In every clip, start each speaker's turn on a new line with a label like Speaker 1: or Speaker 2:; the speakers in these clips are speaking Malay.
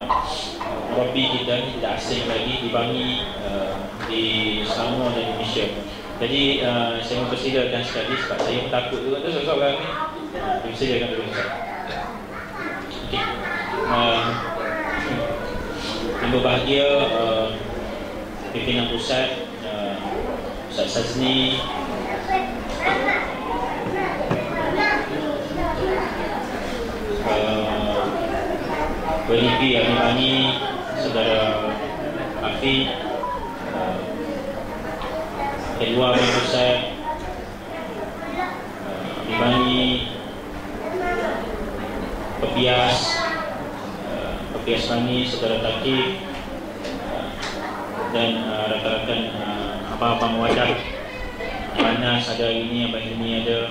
Speaker 1: Roti kita ni tidak asing lagi, dibangi di Selangor dan Indonesia. Jadi saya mempersilakan sekali sebab saya takut juga tu soalan ni. Persilakan dulu Ustaz. Okey. Yang berbahagia pimpinan pusat, Ustaz Sazni, Walibi Al-Mani, Saudara Afiq, Kedua Pimpinan Pusat, Al-Mani, Pepias Mani, Saudara Takif, dan rakan-rakan abang-abang wadah Manas ada ini, Abang ini ada.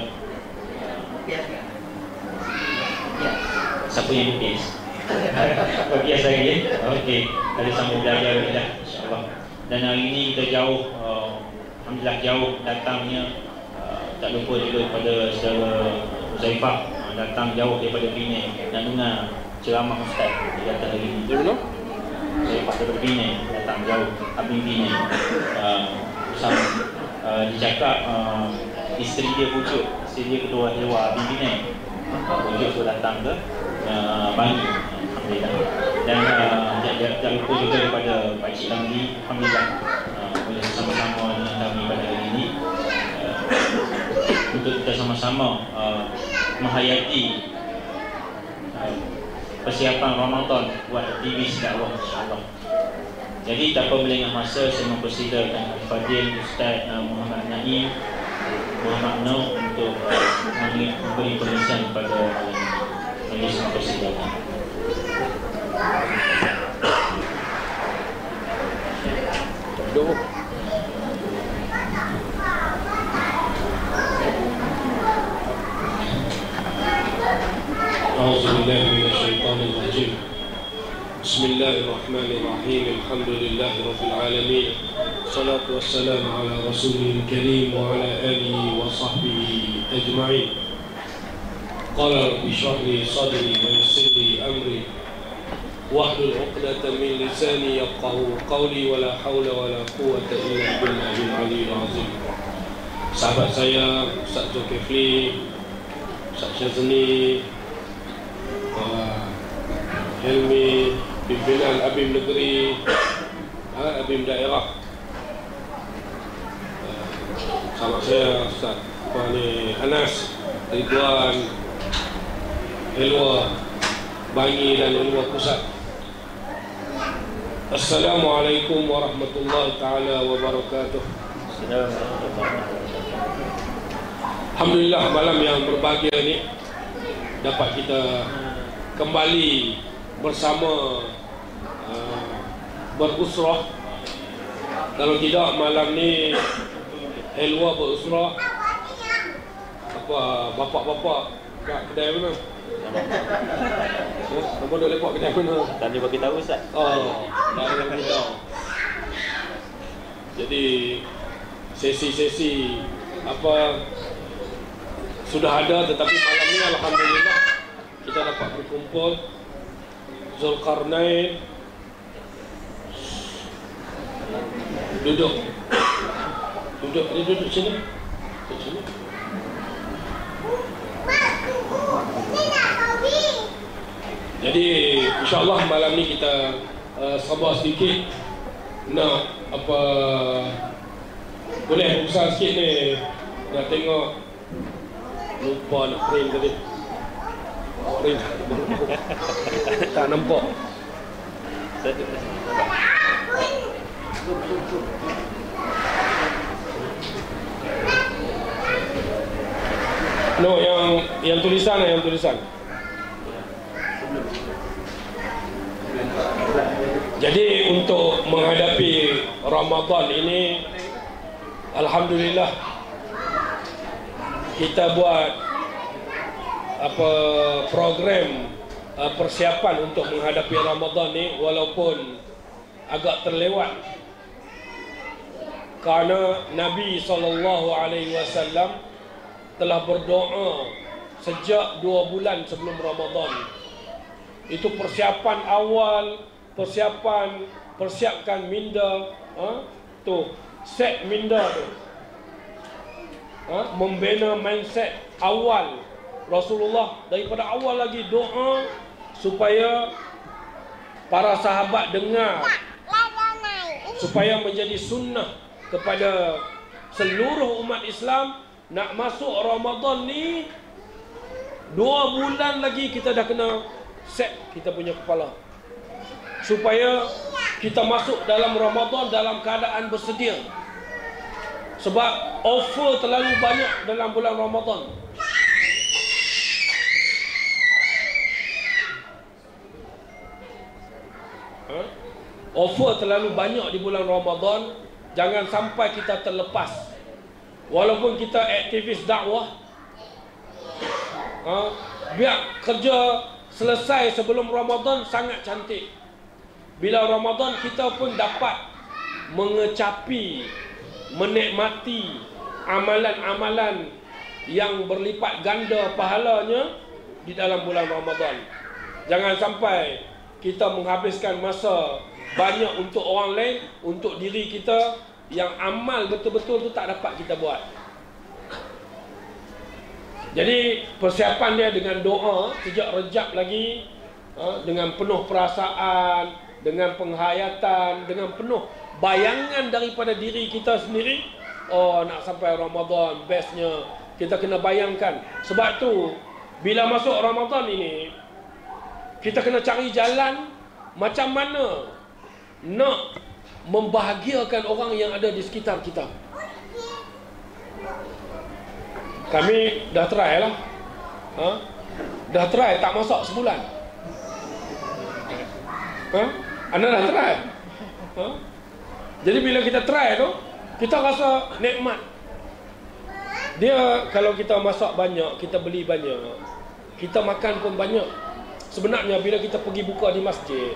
Speaker 1: Siapa yang Pepias? Pepias lagi. Okey, ada sambung belajar dah, insya-Allah. Dan hari ini kita jauh, alhamdulillah jauh datangnya, tak lupa juga kepada saudara Uzaifah, datang jauh daripada Penang dan dengar ceramah ustaz dia datang hari ini. Dulu Uzaifah daripada Penang datang jauh habis Penang. Dia cakap isteri dia pujuk, isteri dia ketua Helwa habis Penang. Pujuk tu datang ke Bangi, alhamdulillah. Dan jangan lupa juga daripada Pakcik Ramli, alhamdulillah boleh sama-sama dengan kami pada hari ini untuk kita sama-sama menghayati persiapan Ramadan buat aktivis dakwah, insya-Allah. Jadi tanpa melengah masa, saya mempersilakan Al-Fadil Ustaz Muhammad Naim Muhammad Nur untuk memberi pengisian kepada malam ini. Majlis mempersilakan.
Speaker 2: A'udzubillahi minasyaitonir rajim. Bismillahirrahmanirrahim. Alhamdulillahirabbil alamin. Salatu wassalamu ala rasulil karim wa ala alihi wa sahbihi ajma'in. Qala rabbi shrah li sadri wa yassir li amri wahlul 'uqdatam min lisani yafqahu qawli wa la haula wa la quwwata illa billahil aliyyil azim. Sahabat saya Ustaz Zulkifli, Ustaz Syazni, Helmi, pimpinan Abim Negeri, Abim Daerah, sahabat saya Ustaz Anas, Ridwan, Helwa Bangi dan Helwa Pusat. Assalamualaikum warahmatullahi ta'ala wabarakatuh. Alhamdulillah, malam yang berbahagia ni dapat kita kembali bersama berusrah. Kalau tidak malam ni Helwa berusrah, apa bapak-bapak kat kedai mana? Apa dah lepak kedai mana?
Speaker 1: Tak boleh bagi tahu Ustaz.
Speaker 2: Oh, tak boleh bagi tahu. Jadi sesi-sesi apa sudah ada, tetapi malam ni alhamdulillah kita dapat berkumpul. Zulkarnain duduk sini. Duduk sini. Jadi insyaAllah malam ni kita sabar sedikit. Nak apa, boleh berusaha sikit ni. Nak tengok. Lupa nak print tadi. Print tak nampak. No, yang tulisan. Jadi untuk menghadapi Ramadan ini, alhamdulillah kita buat apa program persiapan untuk menghadapi Ramadan ni, walaupun agak terlewat kerana Nabi SAW telah berdoa sejak 2 bulan sebelum Ramadan. Itu persiapan awal, persiapkan minda, tu set minda tu, membina mindset awal. Rasulullah daripada awal lagi doa supaya para sahabat dengar, supaya menjadi sunnah kepada seluruh umat Islam. Nak masuk Ramadan ni 2 bulan lagi kita dah kena set kita punya kepala, supaya kita masuk dalam Ramadan dalam keadaan bersedia. Sebab offer terlalu banyak dalam bulan Ramadan. Offer terlalu banyak di bulan Ramadan. Jangan sampai kita terlepas. Walaupun kita aktivis dakwah, biar kerja selesai sebelum Ramadan sangat cantik. Bila Ramadan kita pun dapat mengecapi, menikmati amalan-amalan yang berlipat ganda pahalanya di dalam bulan Ramadan. Jangan sampai kita menghabiskan masa banyak untuk orang lain, untuk diri kita yang amal betul-betul tu tak dapat kita buat. Jadi persiapan dia dengan doa sejak Rejab lagi, dengan penuh perasaan, dengan penghayatan, dengan penuh bayangan daripada diri kita sendiri. Oh, nak sampai Ramadan, bestnya kita kena bayangkan. Sebab tu bila masuk Ramadan ini, kita kena cari jalan macam mana nak membahagiakan orang yang ada di sekitar kita. Kami dah try lah, dah try tak masak sebulan. Anda dah try? Jadi bila kita try tu, kita rasa nikmat. Dia kalau kita masak banyak, kita beli banyak, kita makan pun banyak. Sebenarnya bila kita pergi buka di masjid,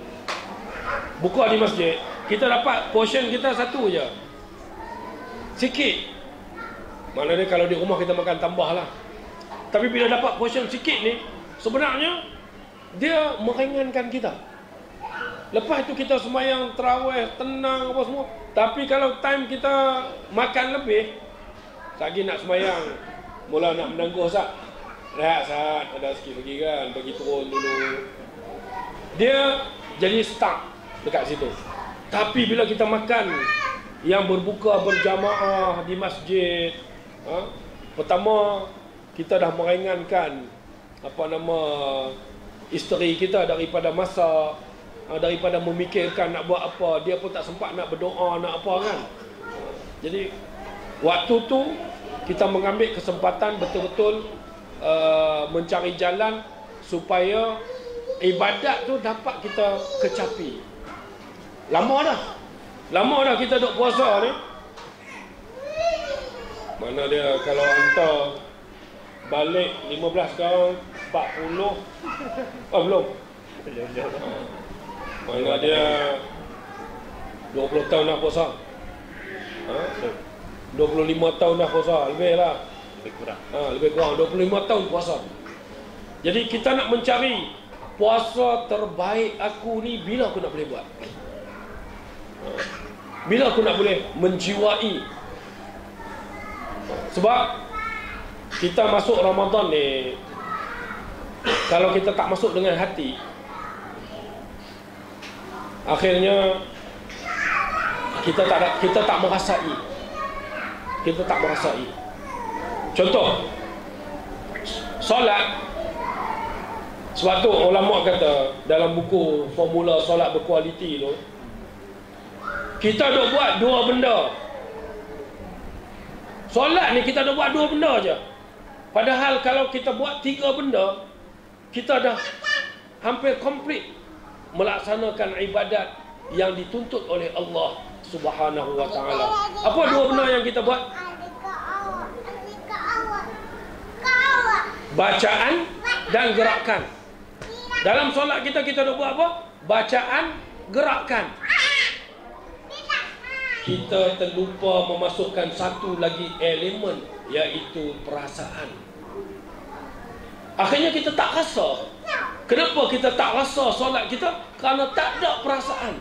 Speaker 2: kita dapat portion kita satu je, sikit. Maknanya kalau di rumah kita makan tambah lah. Tapi bila dapat portion sikit ni, sebenarnya dia meringankan kita. Lepas tu kita sembahyang tarawih, tenang apa semua. Tapi kalau time kita makan lebih, lagi nak sembahyang, mula nak menangguh sat, rehat sat, ada sikit lagi kan, bagi turun dulu. Dia jadi stuck dekat situ. Tapi bila kita makan yang berbuka berjamaah di masjid, pertama kita dah meringankan isteri kita daripada masak, daripada memikirkan nak buat apa. Dia pun tak sempat nak berdoa, nak apa kan. Jadi waktu tu kita mengambil kesempatan betul-betul mencari jalan supaya ibadat tu dapat kita kecapi. Lama dah kita duk puasa ni. Mana dia kalau hantar balik 15 sekarang 40. Belum. Mana dia 20 tahun dah puasa. 25 tahun dah puasa, lebih lah. Lebih kurang 25 tahun puasa. Jadi kita nak mencari puasa terbaik aku ni bila aku nak boleh buat. Bila aku nak boleh menjiwai. Sebab kita masuk Ramadan ni, kalau kita tak masuk dengan hati, akhirnya kita tak merasai. Contoh solat. Sebab tu ulama kata dalam buku formula solat berkualiti tu, kita duk buat 2 benda. Solat ni kita duk buat 2 benda je. Padahal kalau kita buat 3 benda, kita dah hampir komplit melaksanakan ibadat yang dituntut oleh Allah Subhanahu wa taala. Apa 2 benda yang kita buat? Bacaan dan gerakan. Dalam solat kita duk buat apa? Bacaan, gerakan. Kita terlupa memasukkan satu lagi elemen, iaitu perasaan. Akhirnya kita tak rasa. Kenapa kita tak rasa solat kita? Kerana tak ada perasaan.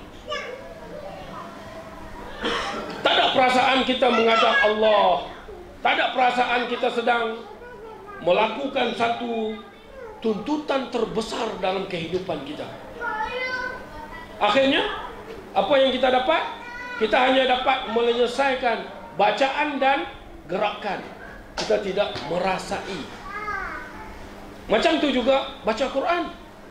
Speaker 2: Tak ada perasaan kita menghadap Allah. Tak ada perasaan kita sedang melakukan satu tuntutan terbesar dalam kehidupan kita. Akhirnya, apa yang kita dapat? Kita hanya dapat menyelesaikan bacaan dan gerakan. Kita tidak merasai. Macam tu juga baca Quran.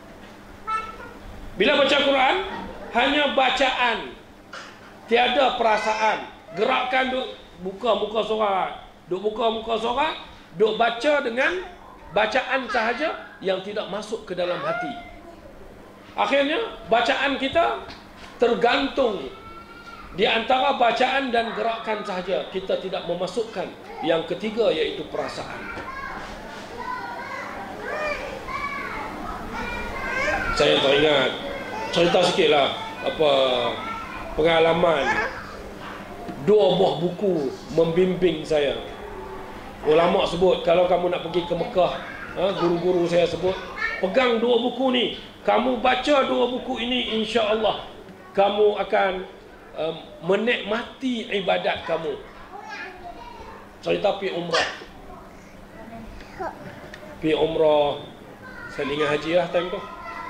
Speaker 2: Bila baca Quran, hanya bacaan, tiada perasaan. Gerakan duk buka muka surat, duk buka muka surat, duk baca dengan bacaan sahaja yang tidak masuk ke dalam hati. Akhirnya bacaan kita tergantung di antara bacaan dan gerakan sahaja. Kita tidak memasukkan yang ketiga, iaitu perasaan. Saya teringat cerita sikitlah pengalaman 2 buah buku membimbing saya. Ulama sebut, kalau kamu nak pergi ke Mekah, guru-guru saya sebut, pegang 2 buku ni, kamu baca 2 buku ini, insya-Allah kamu akan menikmati ibadat kamu. Cerita pergi umrah. Pergi umrah, saya ingat haji lah time tu.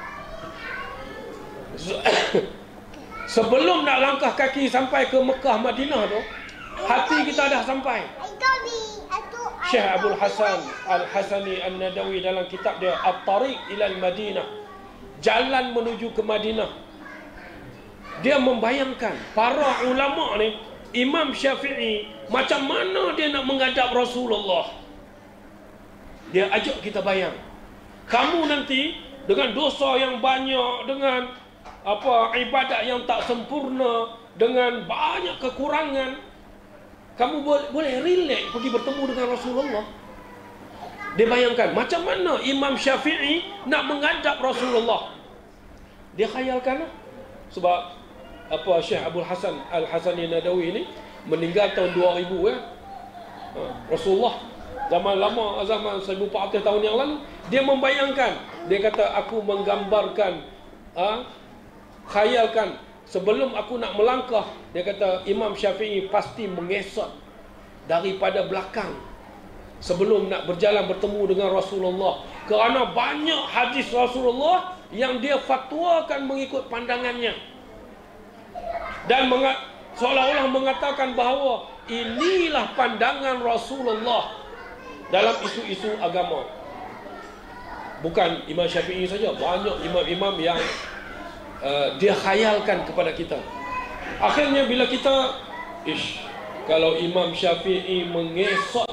Speaker 2: Sebelum nak langkah kaki sampai ke Mekah, Madinah tu, hati kita dah sampai. Syekh Abdul Hasan Al-Hasani An-Nadawi dalam kitab dia At-Tariq ila Al-Madinah, jalan menuju ke Madinah, dia membayangkan para ulama ni, Imam Syafi'i, macam mana dia nak menghadap Rasulullah. Dia ajak kita bayang, kamu nanti dengan dosa yang banyak, dengan ibadat yang tak sempurna, dengan banyak kekurangan, kamu boleh relax pergi bertemu dengan Rasulullah. Dia bayangkan macam mana Imam Syafi'i nak menghadap Rasulullah. Dia khayalkan lah. Sebab Syekh Abdul Hasan Al-Hasani Nadawi ni meninggal tahun 2000 ya. Rasulullah zaman lama, zaman 1400 tahun yang lalu, dia membayangkan, dia kata, aku menggambarkan, khayalkan sebelum aku nak melangkah, dia kata Imam Syafi'i pasti mengesot daripada belakang sebelum nak berjalan bertemu dengan Rasulullah, kerana banyak hadis Rasulullah yang dia fatwakan mengikut pandangannya, dan seolah-olah mengatakan bahawa inilah pandangan Rasulullah dalam isu-isu agama. Bukan Imam Syafi'i saja, banyak imam-imam yang dia khayalkan kepada kita. Akhirnya bila kita, kalau Imam Syafi'i mengesot,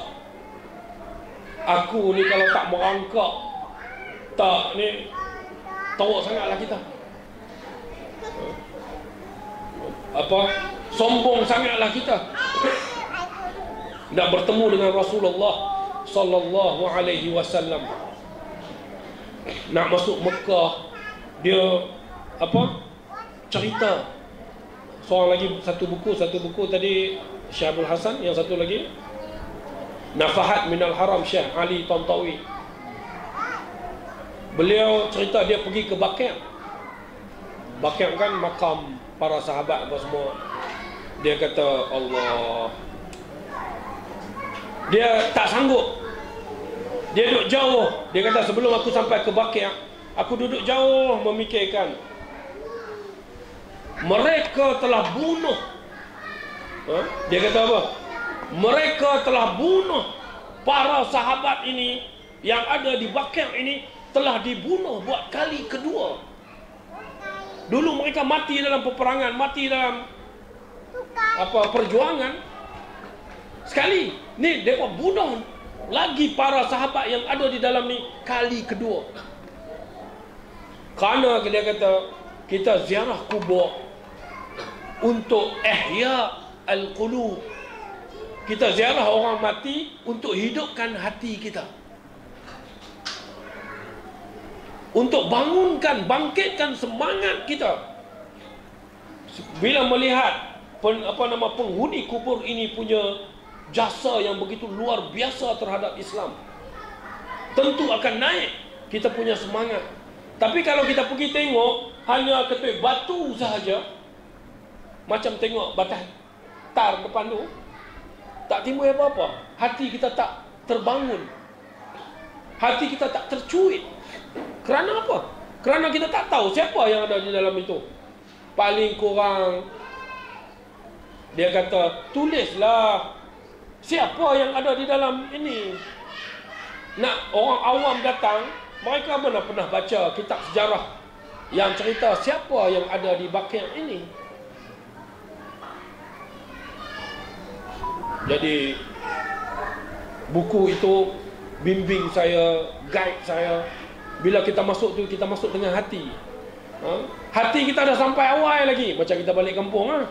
Speaker 2: aku ni kalau tak merangkak, tak ni, teruk sangatlah kita. Sombong sangatlah kita nak bertemu dengan Rasulullah sallallahu alaihi wasallam. Nak masuk Mekah, dia cerita. Seorang lagi, satu buku tadi Syekh Abdul Hasan, yang satu lagi Nafahat Minal Haram, Syekh Ali Tantawi. Beliau cerita dia pergi ke Baqi'. Baqi' kan makam para sahabat apa semua. Dia kata, Allah, dia tak sanggup, dia duduk jauh. Dia kata, sebelum aku sampai ke Baqi', aku duduk jauh memikirkan, mereka telah bunuh. Dia kata apa? Mereka telah bunuh para sahabat ini, yang ada di Baqi' ini telah dibunuh buat kali kedua. Dulu mereka mati dalam peperangan, mati dalam perjuangan. Sekali ni mereka bunuh lagi para sahabat yang ada di dalam ni kali kedua. Kerana dia kata, kita ziarah kubur untuk ihya al-qulub. Kita ziarah orang mati untuk hidupkan hati kita, untuk bangunkan, bangkitkan semangat kita. Bila melihat penghuni kubur ini punya jasa yang begitu luar biasa terhadap Islam, tentu akan naik kita punya semangat. Tapi kalau kita pergi tengok hanya ketuk batu sahaja, macam tengok batas tar depan tu, tak timbul apa-apa. Hati kita tak terbangun, hati kita tak tercuit. Kerana apa? Kerana kita tak tahu siapa yang ada di dalam itu. Paling kurang dia kata, tulislah siapa yang ada di dalam ini. Nak orang awam datang, mereka mana pernah baca kitab sejarah yang cerita siapa yang ada di Baqi' ini. Jadi buku itu bimbing saya, guide saya. Bila kita masuk tu, kita masuk dengan hati. Hati kita dah sampai awal lagi, macam kita balik kampung lah.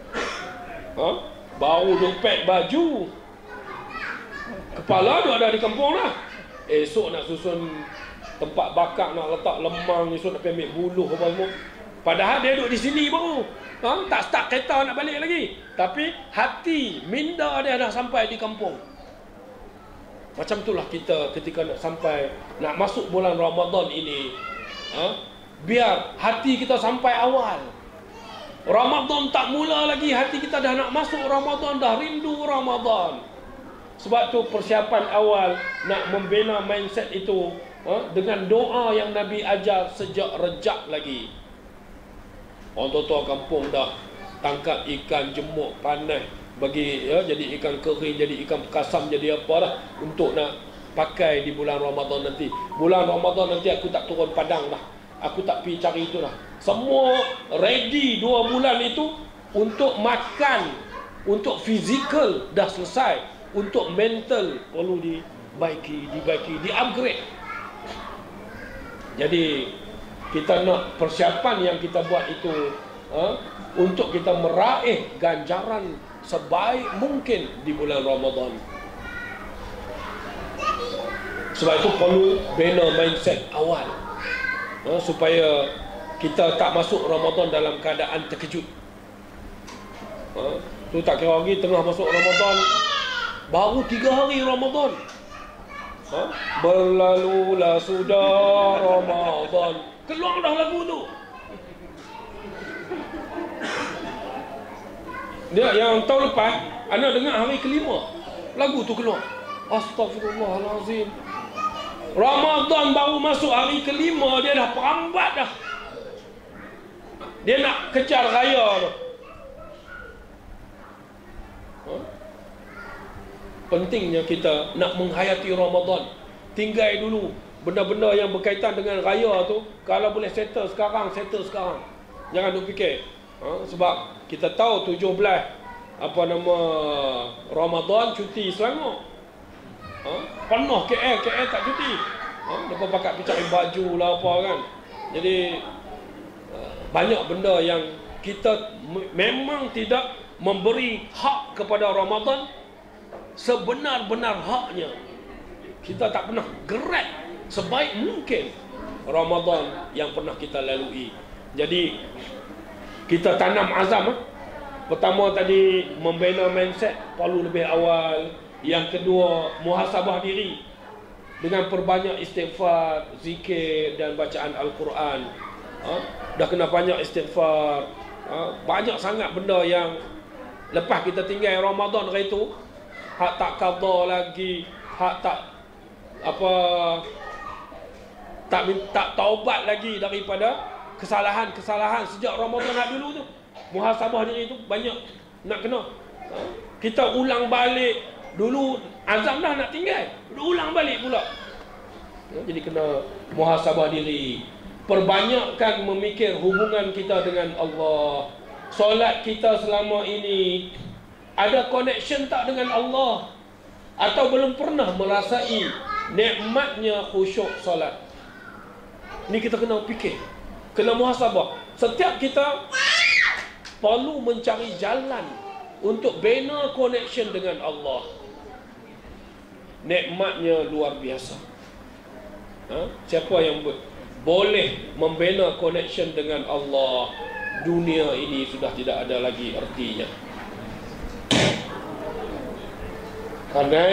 Speaker 2: Baru dompet, baju, kepala tu ada di kampung lah. Esok nak susun tempat bakar, nak letak lemang, esok nak ambil buluh apa semua. Padahal dia duduk di sini baru, tak start kereta nak balik lagi. Tapi hati, minda dia dah sampai di kampung. Macam itulah kita ketika nak sampai, nak masuk bulan Ramadan ini, biar hati kita sampai awal. Ramadan tak mula lagi, hati kita dah nak masuk Ramadan, dah rindu Ramadan. Sebab tu persiapan awal nak membina mindset itu dengan doa yang Nabi ajar sejak rejak lagi. Orang tua-tua kampung dah tangkap ikan jemuk panas, bagi jadi ikan kering, jadi ikan kasam, jadi apa dah, untuk nak pakai di bulan Ramadan nanti. Bulan Ramadan nanti aku tak turun padang dah, aku tak pergi cari itu dah. Semua ready 2 bulan itu untuk makan, untuk fizikal dah selesai, untuk mental perlu dibaiki, di-upgrade. Jadi kita nak persiapan yang kita buat itu untuk kita meraih ganjaran sebaik mungkin di bulan Ramadan. Sebab itu perlu bina mindset awal, supaya kita tak masuk Ramadan dalam keadaan terkejut. Tu tak kira lagi tengah masuk Ramadan, baru 3 hari Ramadan, berlalulah sudah Ramadan, keluar dah lagu tu. Dia yang tahun lepas, anda dengar hari kelima, lagu tu keluar. Astaghfirullahalazim. Ramadan baru masuk hari kelima, dia dah perambat dah. Dia nak kejar raya tu. Pentingnya kita nak menghayati Ramadan. Tinggal dulu benda-benda yang berkaitan dengan raya tu, kalau boleh settle sekarang, settle sekarang. Jangan duk fikir. Sebab kita tahu 17 Ramadan cuti Selangor. Penuh KL tak cuti. Lepas pakat pergi cari baju lah apa kan. Jadi banyak benda yang kita memang tidak memberi hak kepada Ramadan sebenar-benar haknya. Kita tak pernah gerak sebaik mungkin Ramadan yang pernah kita lalui. Jadi kita tanam azam. Pertama tadi membina mindset perlu lebih awal. Yang kedua, muhasabah diri dengan perbanyak istighfar, zikir dan bacaan Al-Quran. Dah kena banyak istighfar. Banyak sangat benda yang lepas kita tinggal Ramadan hari itu, hak tak qada lagi, hak tak tak taubat lagi daripada kesalahan-kesalahan sejak Ramadan dulu tu. Muhasabah diri tu banyak nak kena. Kita ulang balik. Dulu azam dah nak tinggal, ulang balik pula. Jadi kena muhasabah diri. Perbanyakkan memikir hubungan kita dengan Allah. Solat kita selama ini ada connection tak dengan Allah, atau belum pernah merasai nikmatnya khusyuk solat. Ni kita kena fikir, kena muhasabah. Setiap kita perlu mencari jalan untuk bina connection dengan Allah. Nikmatnya luar biasa. Siapa yang boleh membina connection dengan Allah, dunia ini sudah tidak ada lagi artinya. Karena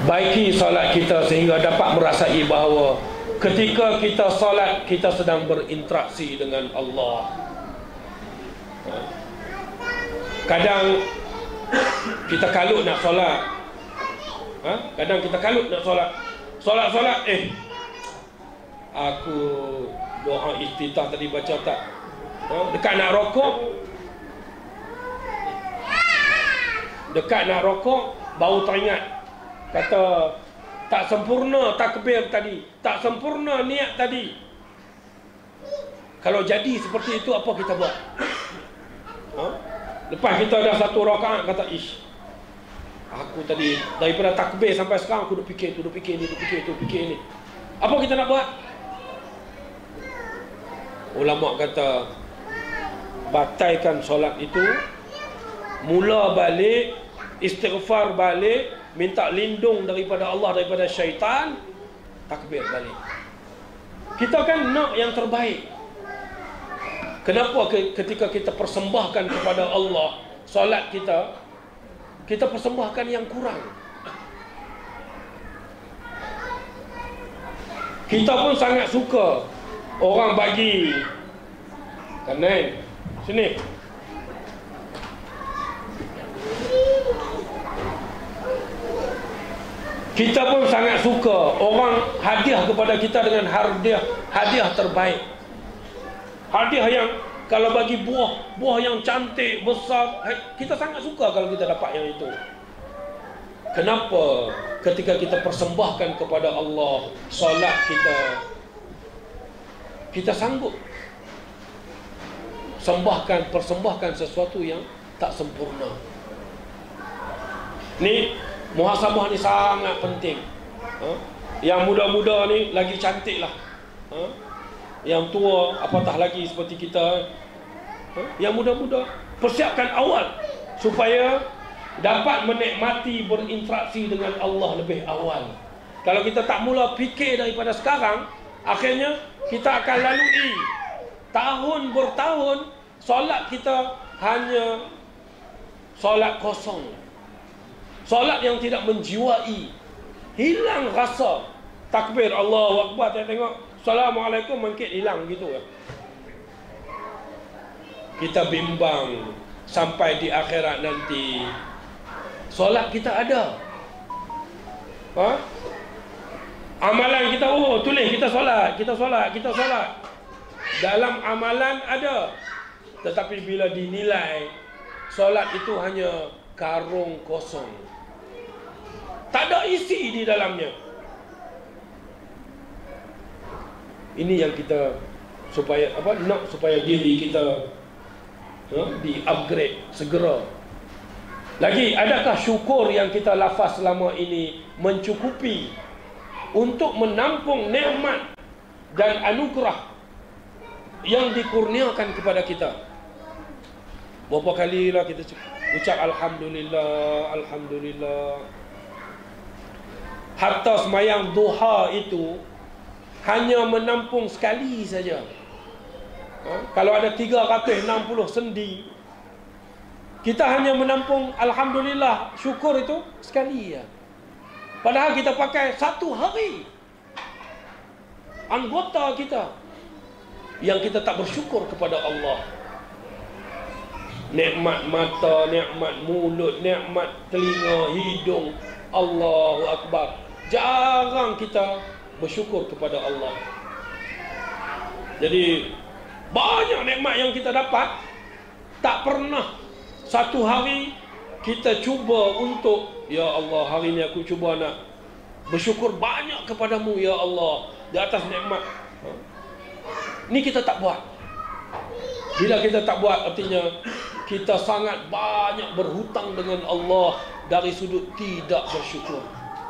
Speaker 2: baiki solat kita sehingga dapat merasai bahawa ketika kita solat, kita sedang berinteraksi dengan Allah. Kadang kita kalut nak solat, kadang kita kalut nak solat. Solat aku doa iftitah tadi baca tak? Dekat nak rokok, baru teringat, kata tak sempurna takbir tadi, tak sempurna niat tadi. Kalau jadi seperti itu, apa kita buat? Lepas kita dah satu rakaat, kata ish, aku tadi daripada takbir sampai sekarang aku duk fikir ni. Apa kita nak buat? Ulama kata batalkan solat itu, mula balik, istighfar balik, minta lindung daripada Allah, daripada syaitan, takbir balik. Kita kan nak yang terbaik. Kenapa ketika kita persembahkan kepada Allah solat kita, kita persembahkan yang kurang? Kita pun sangat suka orang bagi kanan sini, kita pun sangat suka orang hadiah kepada kita dengan hadiah terbaik. Hadiah yang kalau bagi buah yang cantik, besar, kita sangat suka kalau kita dapat yang itu. Kenapa ketika kita persembahkan kepada Allah solat kita sanggup persembahkan sesuatu yang tak sempurna? Ni muhasabah ni sangat penting. Yang muda-muda ni lagi cantik lah. Yang tua apatah lagi seperti kita. Yang muda-muda persiapkan awal supaya dapat menikmati berinteraksi dengan Allah lebih awal. Kalau kita tak mula fikir daripada sekarang, akhirnya kita akan lalui tahun bertahun solat kita hanya solat kosong, solat yang tidak menjiwai, hilang rasa. Takbir Allahu Akbar, tengok Assalamualaikum mungkin hilang gitu ya. Kita bimbang sampai di akhirat nanti solat kita ada, amalan kita tulis kita solat. Dalam amalan ada, tetapi bila dinilai solat itu hanya karung kosong, tak ada isi di dalamnya. Ini yang kita supaya supaya diri kita di-upgrade segera. Lagi, adakah syukur yang kita lafaz selama ini mencukupi untuk menampung nikmat dan anugerah yang dikurniakan kepada kita? Berapa kalilah kita ucap Alhamdulillah, Alhamdulillah. Hatta semayang duha itu hanya menampung sekali saja. Kalau ada 360 sendi, kita hanya menampung Alhamdulillah, syukur itu sekali ya. Padahal kita pakai satu hari anggota kita yang kita tak bersyukur kepada Allah. Nikmat mata, nikmat mulut, nikmat telinga, hidung, Allahu Akbar. Jarang kita bersyukur kepada Allah. Jadi banyak nikmat yang kita dapat, tak pernah satu hari kita cuba untuk, ya Allah, hari ni aku cuba nak bersyukur banyak kepadamu ya Allah di atas nikmat. Ni kita tak buat. Bila kita tak buat, artinya kita sangat banyak berhutang dengan Allah dari sudut tidak bersyukur.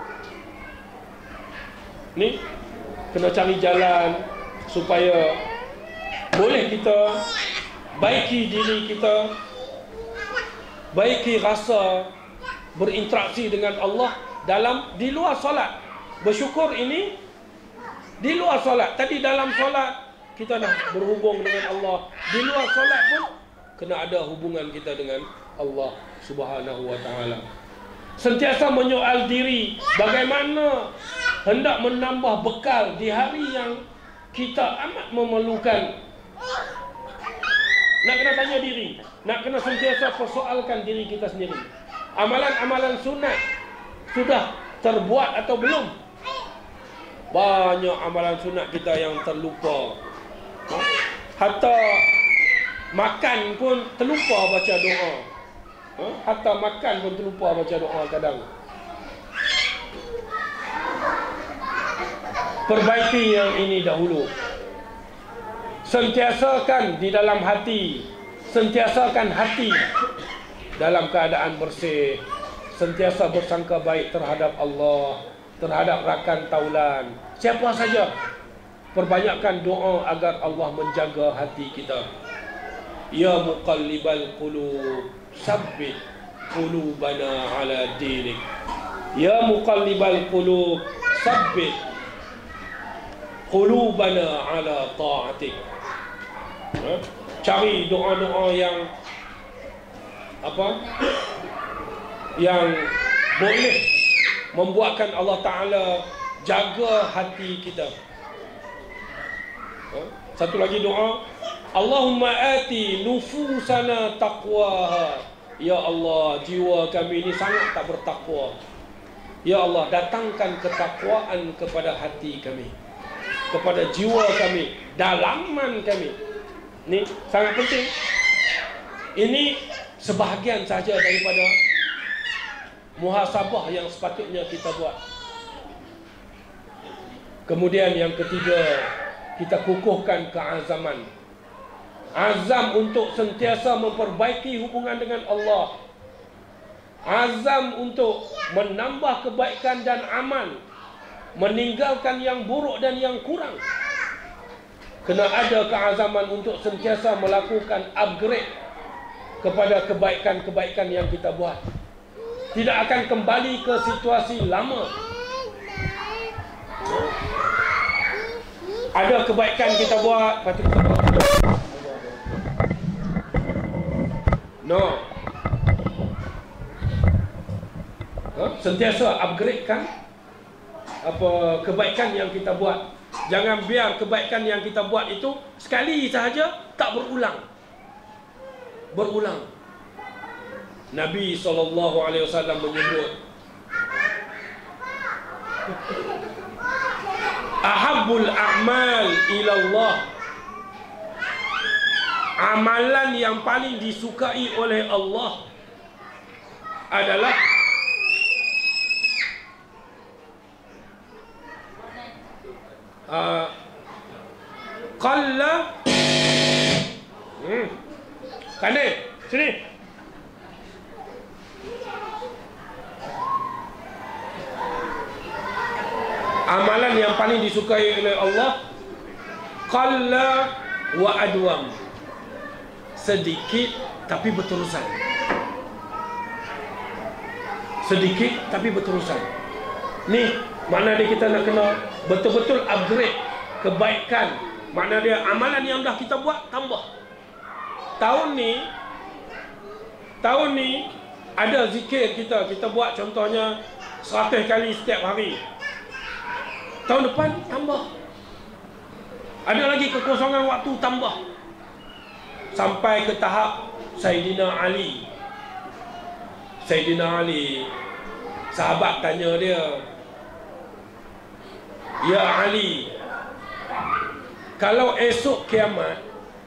Speaker 2: Ni kena cari jalan supaya boleh kita baiki diri kita, baiki rasa berinteraksi dengan Allah di luar solat. Bersyukur ini di luar solat. Tadi dalam solat kita nak berhubung dengan Allah, di luar solat pun kena ada hubungan kita dengan Allah Subhanahu wa ta'ala. Sentiasa menyoal diri bagaimana hendak menambah bekal di hari yang kita amat memerlukan. Nak kena tanya diri, nak kena sentiasa persoalkan diri kita sendiri. Amalan-amalan sunat sudah terbuat atau belum? Banyak amalan sunat kita yang terlupa. Hatta makan pun terlupa baca doa. Hatta makan pun terlupa baca doa kadang. Perbaiki yang ini dahulu. Sentiasakan di dalam hati, sentiasakan hati dalam keadaan bersih, sentiasa bersangka baik terhadap Allah, terhadap rakan taulan, siapa saja. Perbanyakkan doa agar Allah menjaga hati kita. Ya muqallibal qulub, sabbit qulubana ala dinik. Ya muqallibal qulub, sabbit qulubana ala ta'atik. Cari doa-doa yang yang boleh membuatkan Allah Ta'ala jaga hati kita. Satu lagi doa, Allahumma ati nufusana taqwaha. Ya Allah, jiwa kami ini sangat tak bertakwa. Ya Allah, datangkan ketakwaan kepada hati kami, kepada jiwa kami, dalaman kami. Ini sangat penting. Ini sebahagian saja daripada muhasabah yang sepatutnya kita buat. Kemudian yang ketiga, kita kukuhkan keazaman. Azam untuk sentiasa memperbaiki hubungan dengan Allah. Azam untuk menambah kebaikan dan amal, meninggalkan yang buruk dan yang kurang. Kena ada keazaman untuk sentiasa melakukan upgrade kepada kebaikan-kebaikan yang kita buat. Tidak akan kembali ke situasi lama. Ada kebaikan kita buat, lepas tu kita buat. No. Sentiasa upgradekan apa kebaikan yang kita buat. Jangan biar kebaikan yang kita buat itu sekali sahaja, tak berulang. Nabi SAW menyebut, ahabbul a'mal ilallah, amalan yang paling disukai oleh Allah adalah qalla Kane, sini. Amalan yang paling disukai oleh Allah, qalla wa adwam, sedikit tapi berterusan. Sedikit tapi berterusan. Ni makna dia kita nak kena betul-betul upgrade kebaikan. Makna dia amalan yang dah kita buat tambah. Tahun ni ada zikir kita buat contohnya 100 kali setiap hari. Tahun depan tambah. Ada lagi kekosongan waktu tambah. Sampai ke tahap Sayyidina Ali, sahabat tanya dia, ya Ali, kalau esok kiamat,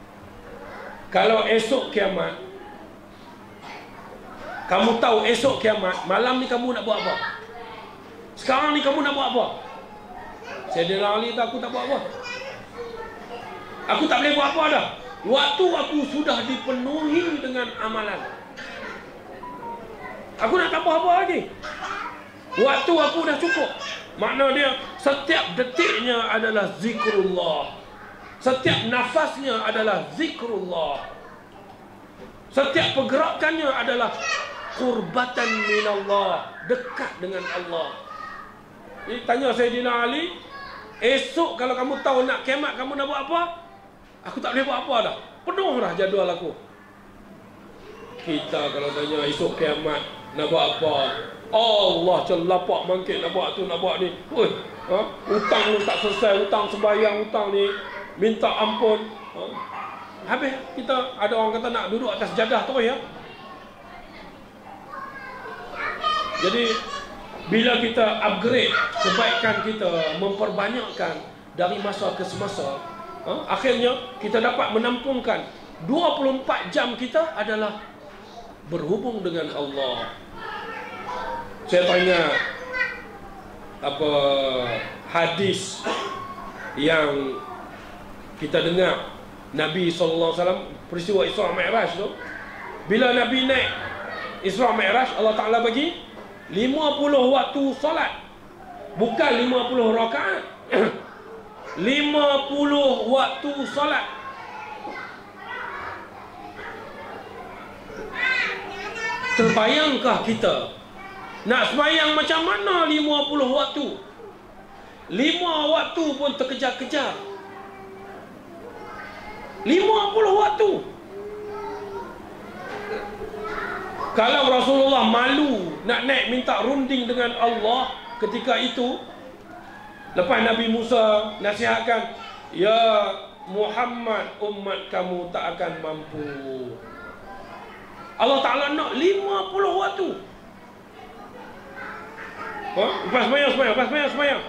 Speaker 2: kamu tahu esok kiamat, malam ni kamu nak buat apa? Sekarang ni kamu nak buat apa? Sayyidina Ali tak, aku tak buat apa. Aku tak boleh buat apa dah. Waktu aku sudah dipenuhi dengan amalan. Aku nak tambah apa lagi? Waktu aku dah cukup. Makna dia setiap detiknya adalah zikrullah. Setiap nafasnya adalah zikrullah. Setiap pergerakannya adalah qurbatan minallah, dekat dengan Allah. Jadi tanya Sayyidina Ali, esok kalau kamu tahu nak kiamat, kamu nak buat apa? Aku tak boleh buat apa dah. Penuh dah jadual aku. Kita kalau tanya esok kiamat, Nak buat apa? Allah celapak mangkit nak buat tu, nak buat ni. Hutang ni tak selesai, hutang sembahyang, hutang ni minta ampun. Habis kita ada orang kata nak duduk atas jadah terus ya. Jadi bila kita upgrade kebaikan kita, memperbanyakkan dari masa ke semasa, akhirnya kita dapat menampungkan 24 jam kita adalah berhubung dengan Allah. Saya teringat apa hadis yang kita dengar Nabi SAW, peristiwa Isra Mi'raj tu. Bila Nabi naik Isra Mi'raj, Allah Ta'ala bagi 50 waktu solat. Bukan 50 rakaat 50 waktu solat. Terbayangkah kita nak sembahyang macam mana 50 waktu? 5 waktu pun terkejar-kejar. 50 waktu. Kalau Rasulullah malu nak naik minta runding dengan Allah ketika itu, lepas Nabi Musa nasihatkan, ya Muhammad, umat kamu tak akan mampu. Allah Ta'ala nak 50 waktu. Lepas semayang.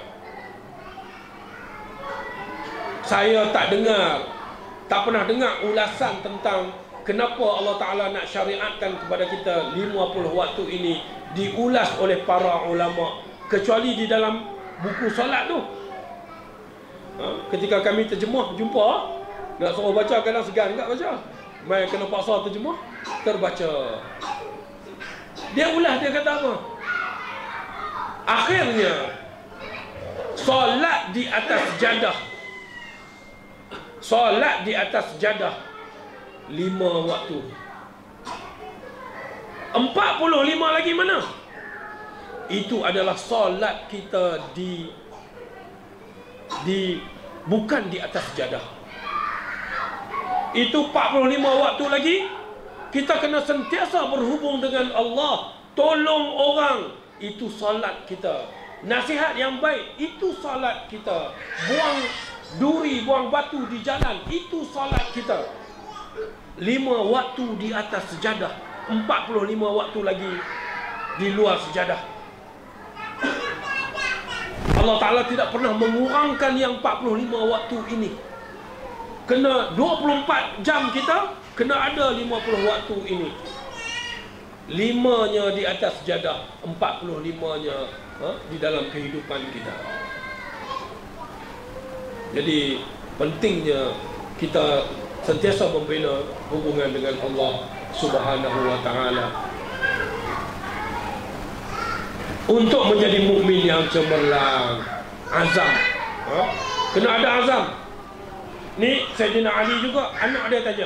Speaker 2: Saya tak pernah dengar ulasan tentang kenapa Allah Ta'ala nak syariatkan kepada kita 50 waktu ini diulas oleh para ulama, kecuali di dalam buku solat tu. Ketika kami terjemah, jumpa nak suruh baca, kadang segan tak baca, main kena paksa terjemah, terbaca. Dia ulas, dia kata apa? Akhirnya solat di atas jadah, solat di atas jadah 5 waktu. 45 lagi mana? Itu adalah solat kita bukan di atas jadah. Itu 45 waktu lagi kita kena sentiasa berhubung dengan Allah, tolong orang. Itu solat kita. Nasihat yang baik, itu solat kita. Buang duri, buang batu di jalan, itu solat kita. 5 waktu di atas sejadah, 45 waktu lagi di luar sejadah. Allah Ta'ala tidak pernah mengurangkan yang 45 waktu ini. Kena 24 jam kita, kena ada 50 waktu ini. 5-nya di atas jadah, 45-nya di dalam kehidupan kita. Jadi pentingnya kita sentiasa membina hubungan dengan Allah Subhanahu wa Ta'ala untuk menjadi mukmin yang cemerlang. Azam, kena ada azam. Ni Sayyidina Ali juga, anak dia tanya,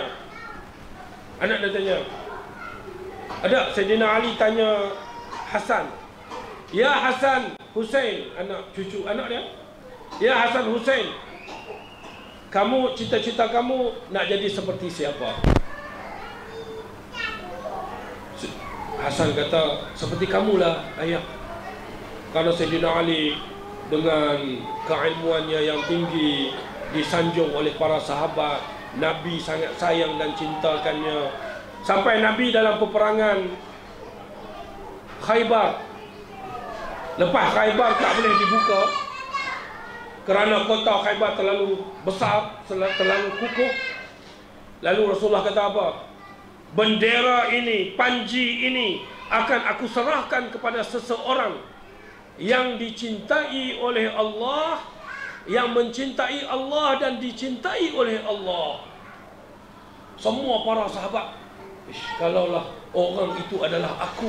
Speaker 2: ada Sayyidina Ali tanya Hasan, ya Hasan Hussein, anak cucu anak dia, ya Hasan Hussein, kamu, cita-cita kamu nak jadi seperti siapa? Hasan kata, seperti kamulah ayah. Karena Sayyidina Ali dengan keilmuannya yang tinggi disanjung oleh para sahabat, Nabi sangat sayang dan cintakannya. Sampai Nabi dalam peperangan Khaybar, lepas Khaybar tak boleh dibuka kerana kota Khaybar terlalu besar, terlalu kukuh. Lalu Rasulullah kata apa? Bendera ini, panji ini akan aku serahkan kepada seseorang yang dicintai oleh Allah, yang mencintai Allah dan dicintai oleh Allah. Semua para sahabat, kalaulah orang itu adalah aku.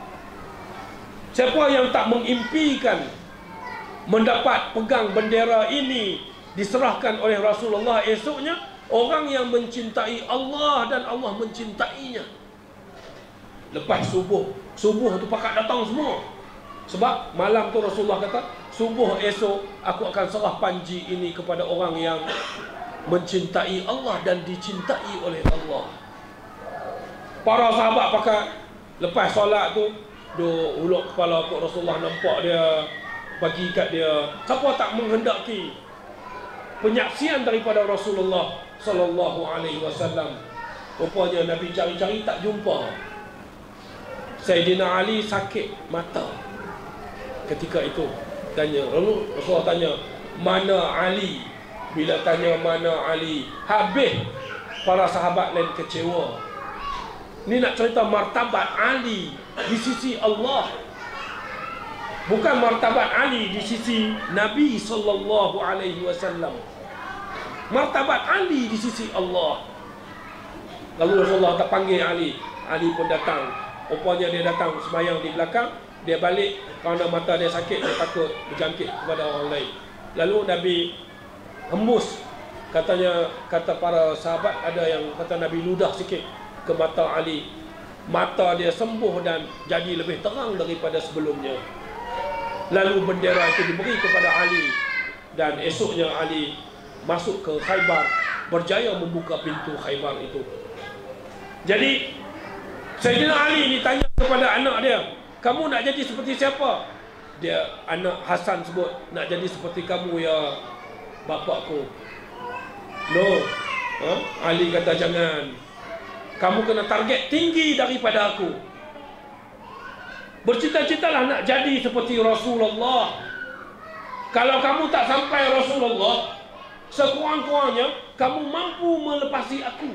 Speaker 2: Siapa yang tak mengimpikan mendapat pegang bendera ini diserahkan oleh Rasulullah esoknya? Orang yang mencintai Allah dan Allah mencintainya. Lepas subuh tu pakat datang semua. Sebab malam tu Rasulullah kata, subuh esok aku akan serah panji ini kepada orang yang mencintai Allah dan dicintai oleh Allah. Para sahabat pakat Lepas solat tu, duk uluk kepala kat Rasulullah, nampak dia bagi kat dia. Siapa tak menghendaki penyaksian daripada Rasulullah sallallahu alaihi wasallam? Rupanya Nabi cari-cari tak jumpa. Sayyidina Ali sakit mata ketika itu. Lalu Rasulullah tanya, mana Ali? Bila tanya mana Ali, habis para sahabat lain kecewa. Ini nak cerita martabat Ali di sisi Allah, bukan martabat Ali di sisi Nabi sallallahu alaihi wasallam. Martabat Ali di sisi Allah. Lalu Rasulullah tak panggil Ali. Ali pun datang. Rupanya dia datang sembahyang di belakang. Dia balik kerana mata dia sakit, dia takut berjangkit kepada orang lain. Lalu Nabi hembus, katanya, kata para sahabat, ada yang kata Nabi ludah sikit ke mata Ali. Mata dia sembuh dan jadi lebih terang daripada sebelumnya. Lalu bendera itu diberi kepada Ali. Dan esoknya Ali masuk ke Khaybar, berjaya membuka pintu Khaybar itu. Jadi Sayyidina Ali ni tanya kepada anak dia, kamu nak jadi seperti siapa? Dia, anak Hasan sebut, nak jadi seperti kamu ya bapakku. No, Ali kata jangan. Kamu kena target tinggi daripada aku. Bercita-citalah nak jadi seperti Rasulullah. Kalau kamu tak sampai Rasulullah, sekurang-kurangnya kamu mampu melepasi aku.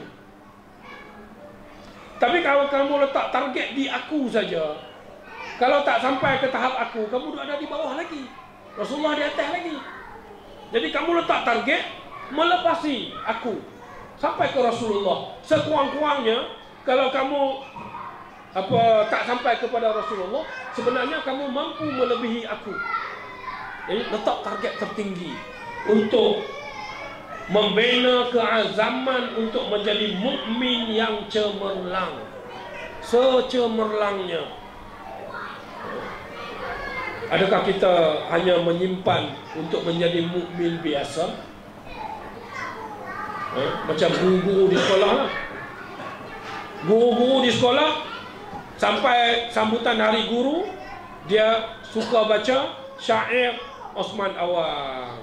Speaker 2: Tapi kalau kamu letak target di aku saja, kalau tak sampai ke tahap aku, kamu ada di bawah lagi, Rasulullah di atas lagi. Jadi kamu letak target melepasi aku sampai ke Rasulullah. Sekurang-kurangnya kalau kamu tak sampai kepada Rasulullah, sebenarnya kamu mampu melebihi aku. Jadi letak target tertinggi untuk membina keazaman untuk menjadi mukmin yang cemerlang, secemerlangnya. Adakah kita hanya menyimpan untuk menjadi mukmin biasa? Macam guru-guru di sekolah lah. Guru-guru di sekolah, sampai sambutan hari guru, dia suka baca syair Osman Awang.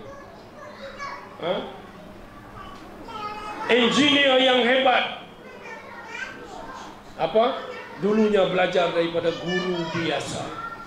Speaker 2: Engineer yang hebat, dulunya belajar daripada guru biasa.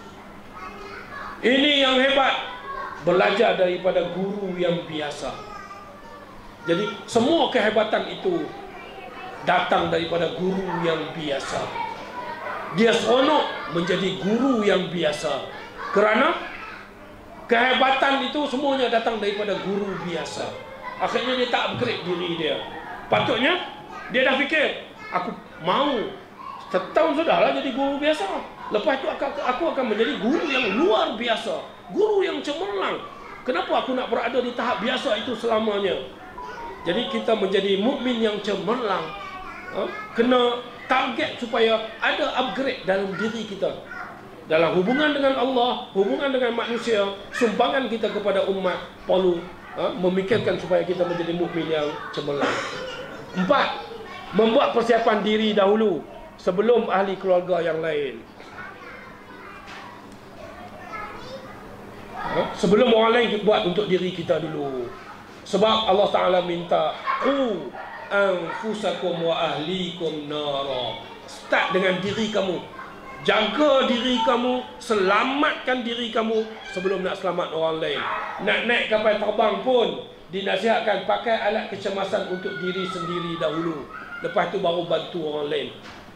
Speaker 2: Ini yang hebat, belajar daripada guru yang biasa. Jadi semua kehebatan itu datang daripada guru yang biasa. Dia seronok menjadi guru yang biasa kerana kehebatan itu semuanya datang daripada guru biasa. Akhirnya dia tak upgrade diri dia. Patutnya dia dah fikir, aku mau setahun sudahlah jadi guru biasa. Lepas itu aku akan menjadi guru yang luar biasa, guru yang cemerlang. Kenapa aku nak berada di tahap biasa itu selamanya? Jadi kita menjadi mukmin yang cemerlang, kena target supaya ada upgrade dalam diri kita, dalam hubungan dengan Allah, hubungan dengan manusia, sumbangan kita kepada umat. Perlu memikirkan supaya kita menjadi mukmin yang cemerlang. 4. Membuat persiapan diri dahulu sebelum ahli keluarga yang lain. Sebelum orang lain, buat untuk diri kita dulu. Sebab Allah Ta'ala minta, qu anfusakum wa ahlikum nara. Start dengan diri kamu. Jaga diri kamu, selamatkan diri kamu sebelum nak selamat orang lain. Nak naik kapal terbang pun dinasihatkan pakai alat kecemasan untuk diri sendiri dahulu. Lepas tu baru bantu orang lain.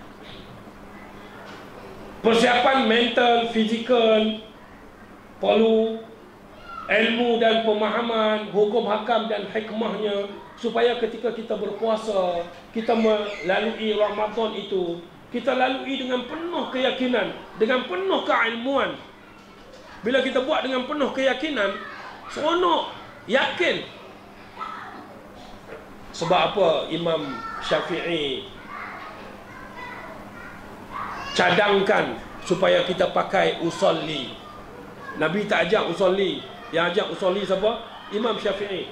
Speaker 2: Persiapan mental, fizikal, perlu ilmu dan pemahaman hukum hakam dan hikmahnya, supaya ketika kita berpuasa, kita melalui Ramadan itu, kita lalui dengan penuh keyakinan, dengan penuh keilmuan. Bila kita buat dengan penuh keyakinan, seronok, yakin. Sebab apa Imam Syafi'i cadangkan supaya kita pakai usolli? Nabi tak ajak usolli. Yang ajak usolli siapa? Imam Syafi'i.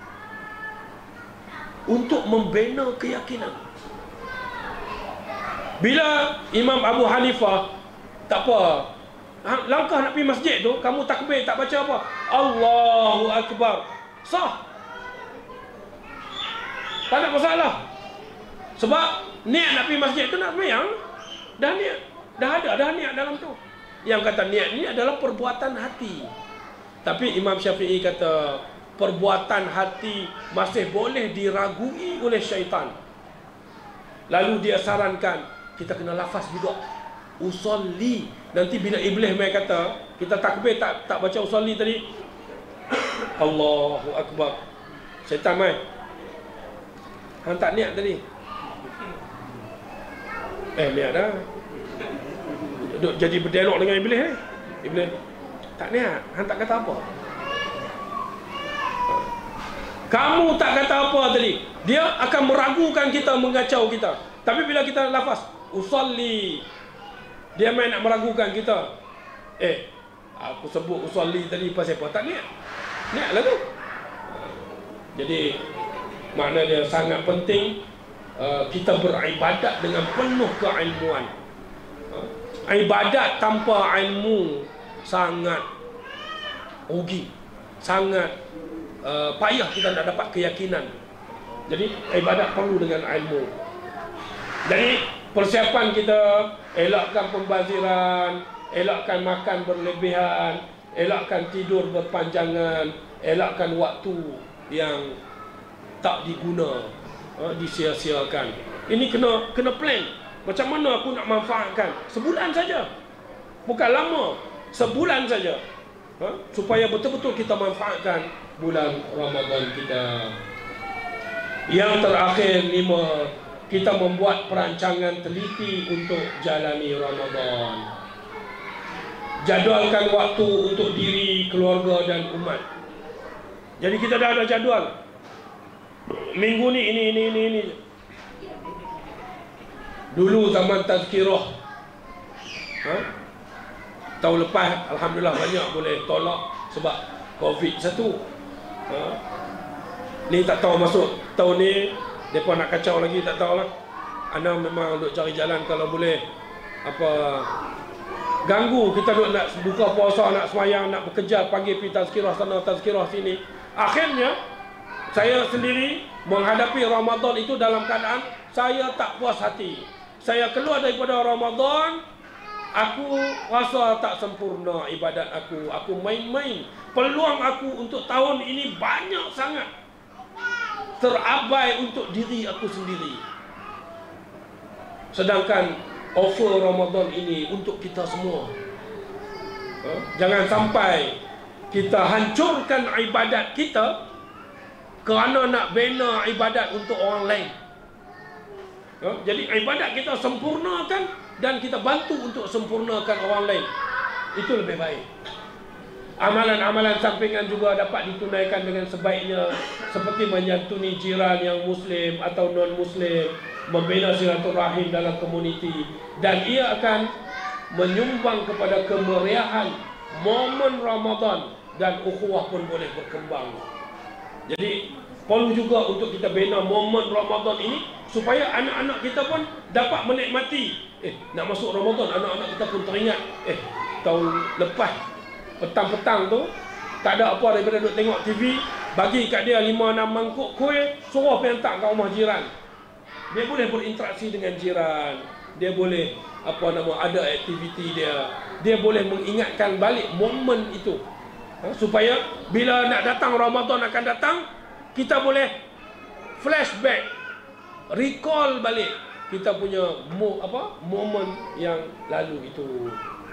Speaker 2: Untuk membina keyakinan. Bila Imam Abu Hanifah, tak apa, langkah nak pergi masjid tu, kamu takbir tak baca apa, Allahu Akbar, sah, tak ada masalah. Sebab niat nak pergi masjid tu nak sembahyang, dah niat, dah niat dalam tu. Yang kata niat ni adalah perbuatan hati. Tapi Imam Syafi'i kata perbuatan hati masih boleh diragui oleh syaitan. Lalu dia sarankan kita kena lafaz juga, usolli. Nanti bila iblis mai kata kita takbir tak baca usolli tadi, Allahu Akbar, syaitan mai, hang tak niat tadi. Niat dah. Duk jadi berdialog dengan iblis. Iblis tak niat, hang tak kata apa. Kamu tak kata apa tadi, dia akan meragukan kita, mengacau kita. Tapi bila kita lafaz usolli, dia main nak meragukan kita. Aku sebut usolli tadi pasal apa? Tak niat. Niatlah tu. Jadi makna dia sangat penting kita beribadat dengan penuh keilmuan. Ibadat tanpa ilmu sangat rugi, sangat payah kita nak dapat keyakinan. Jadi ibadat perlu dengan ilmu. Jadi persiapan kita, elakkan pembaziran, elakkan makan berlebihan, elakkan tidur berpanjangan, elakkan waktu yang tak diguna, disia-siakan. Ini kena plan. Macam mana aku nak manfaatkan? Sebulan saja, bukan lama, sebulan saja, supaya betul-betul kita manfaatkan bulan Ramadan kita. Yang terakhir, 5, kita membuat perancangan teliti untuk jalani Ramadan. Jadualkan waktu untuk diri, keluarga dan umat. Jadi kita dah ada jadual. Minggu ni ini. Dulu zaman tazkirah, tahun lepas alhamdulillah banyak boleh tolak sebab COVID-1. Ni tak tahu masuk tahun ni mereka nak kacau lagi, tak tahulah. Ana memang duk cari jalan kalau boleh ganggu kita duk nak buka puasa, nak semayang, nak bekerja, pagi pergi tazkirah sana, tazkirah sini. Akhirnya saya sendiri menghadapi Ramadan itu dalam keadaan saya tak puas hati. Saya keluar daripada Ramadan, aku rasa tak sempurna ibadat aku. Aku main-main. Peluang aku untuk tahun ini banyak sangat terabai untuk diri aku sendiri. Sedangkan offer Ramadan ini untuk kita semua. Jangan sampai kita hancurkan ibadat kita kerana nak bina ibadat untuk orang lain. Jadi ibadat kita sempurnakan dan kita bantu untuk sempurnakan orang lain. Itu lebih baik. Amalan-amalan sampingan juga dapat ditunaikan dengan sebaiknya, seperti menyantuni jiran yang muslim atau non-muslim, membina silaturahim dalam komuniti, dan ia akan menyumbang kepada kemeriahan momen Ramadan, dan ukhuwah pun boleh berkembang. Jadi perlu juga untuk kita bina momen Ramadan ini supaya anak-anak kita pun dapat menikmati. Nak masuk Ramadan, anak-anak kita pun teringat, tahun lepas petang-petang tu tak ada apa daripada duduk tengok TV, bagi kat dia 5-6 mangkuk kuih, suruh pergi hantar kat rumah jiran. Dia boleh berinteraksi dengan jiran, dia boleh ada aktiviti dia, dia boleh mengingatkan balik momen itu, supaya bila nak datang Ramadan akan datang, kita boleh flashback, recall balik kita punya momen yang lalu itu.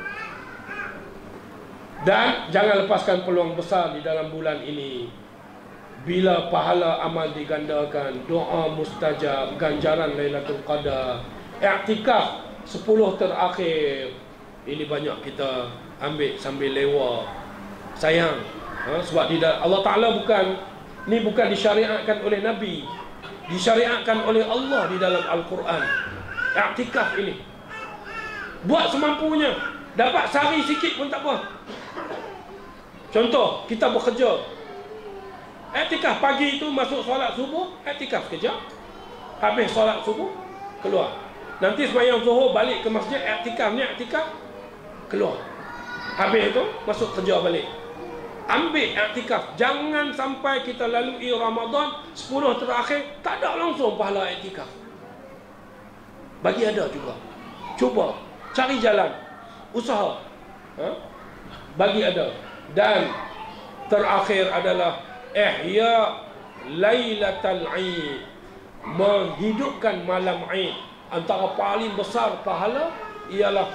Speaker 2: Dan jangan lepaskan peluang besar di dalam bulan ini. Bila pahala amal digandakan, doa mustajab, ganjaran Lailatul Qadar, i'tikaf 10 terakhir, ini banyak kita ambil sambil lewa. Sayang, sebab Allah Ta'ala bukan disyariatkan oleh Nabi, disyariatkan oleh Allah di dalam Al-Quran. I'tikaf ini buat semampunya, dapat sehari sikit pun tak apa. Contoh, kita bekerja, i'tikaf pagi itu masuk solat subuh, i'tikaf kejap, habis solat subuh keluar. Nanti sembahyang zuhur balik ke masjid, i'tikaf ni i'tikaf, keluar. Habis itu masuk kerja balik. Ambil i'tikaf. Jangan sampai kita lalui Ramadan 10 terakhir tak ada langsung pahala i'tikaf. Bagi ada juga. Cuba cari jalan, usaha. Bagi ada. Dan terakhir adalah ihya lailatul Eid, menghidupkan malam Eid. Antara paling besar pahala ialah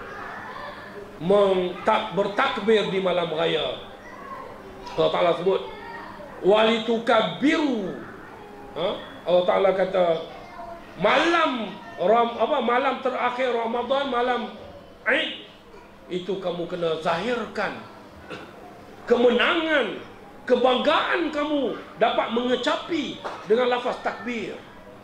Speaker 2: bertakbir di malam raya. Allah Ta'ala sebut walitukabbiru. Allah Ta'ala kata malam terakhir Ramadan, malam Eid, itu kamu kena zahirkan kemenangan, kebanggaan kamu dapat mengecapi dengan lafaz takbir.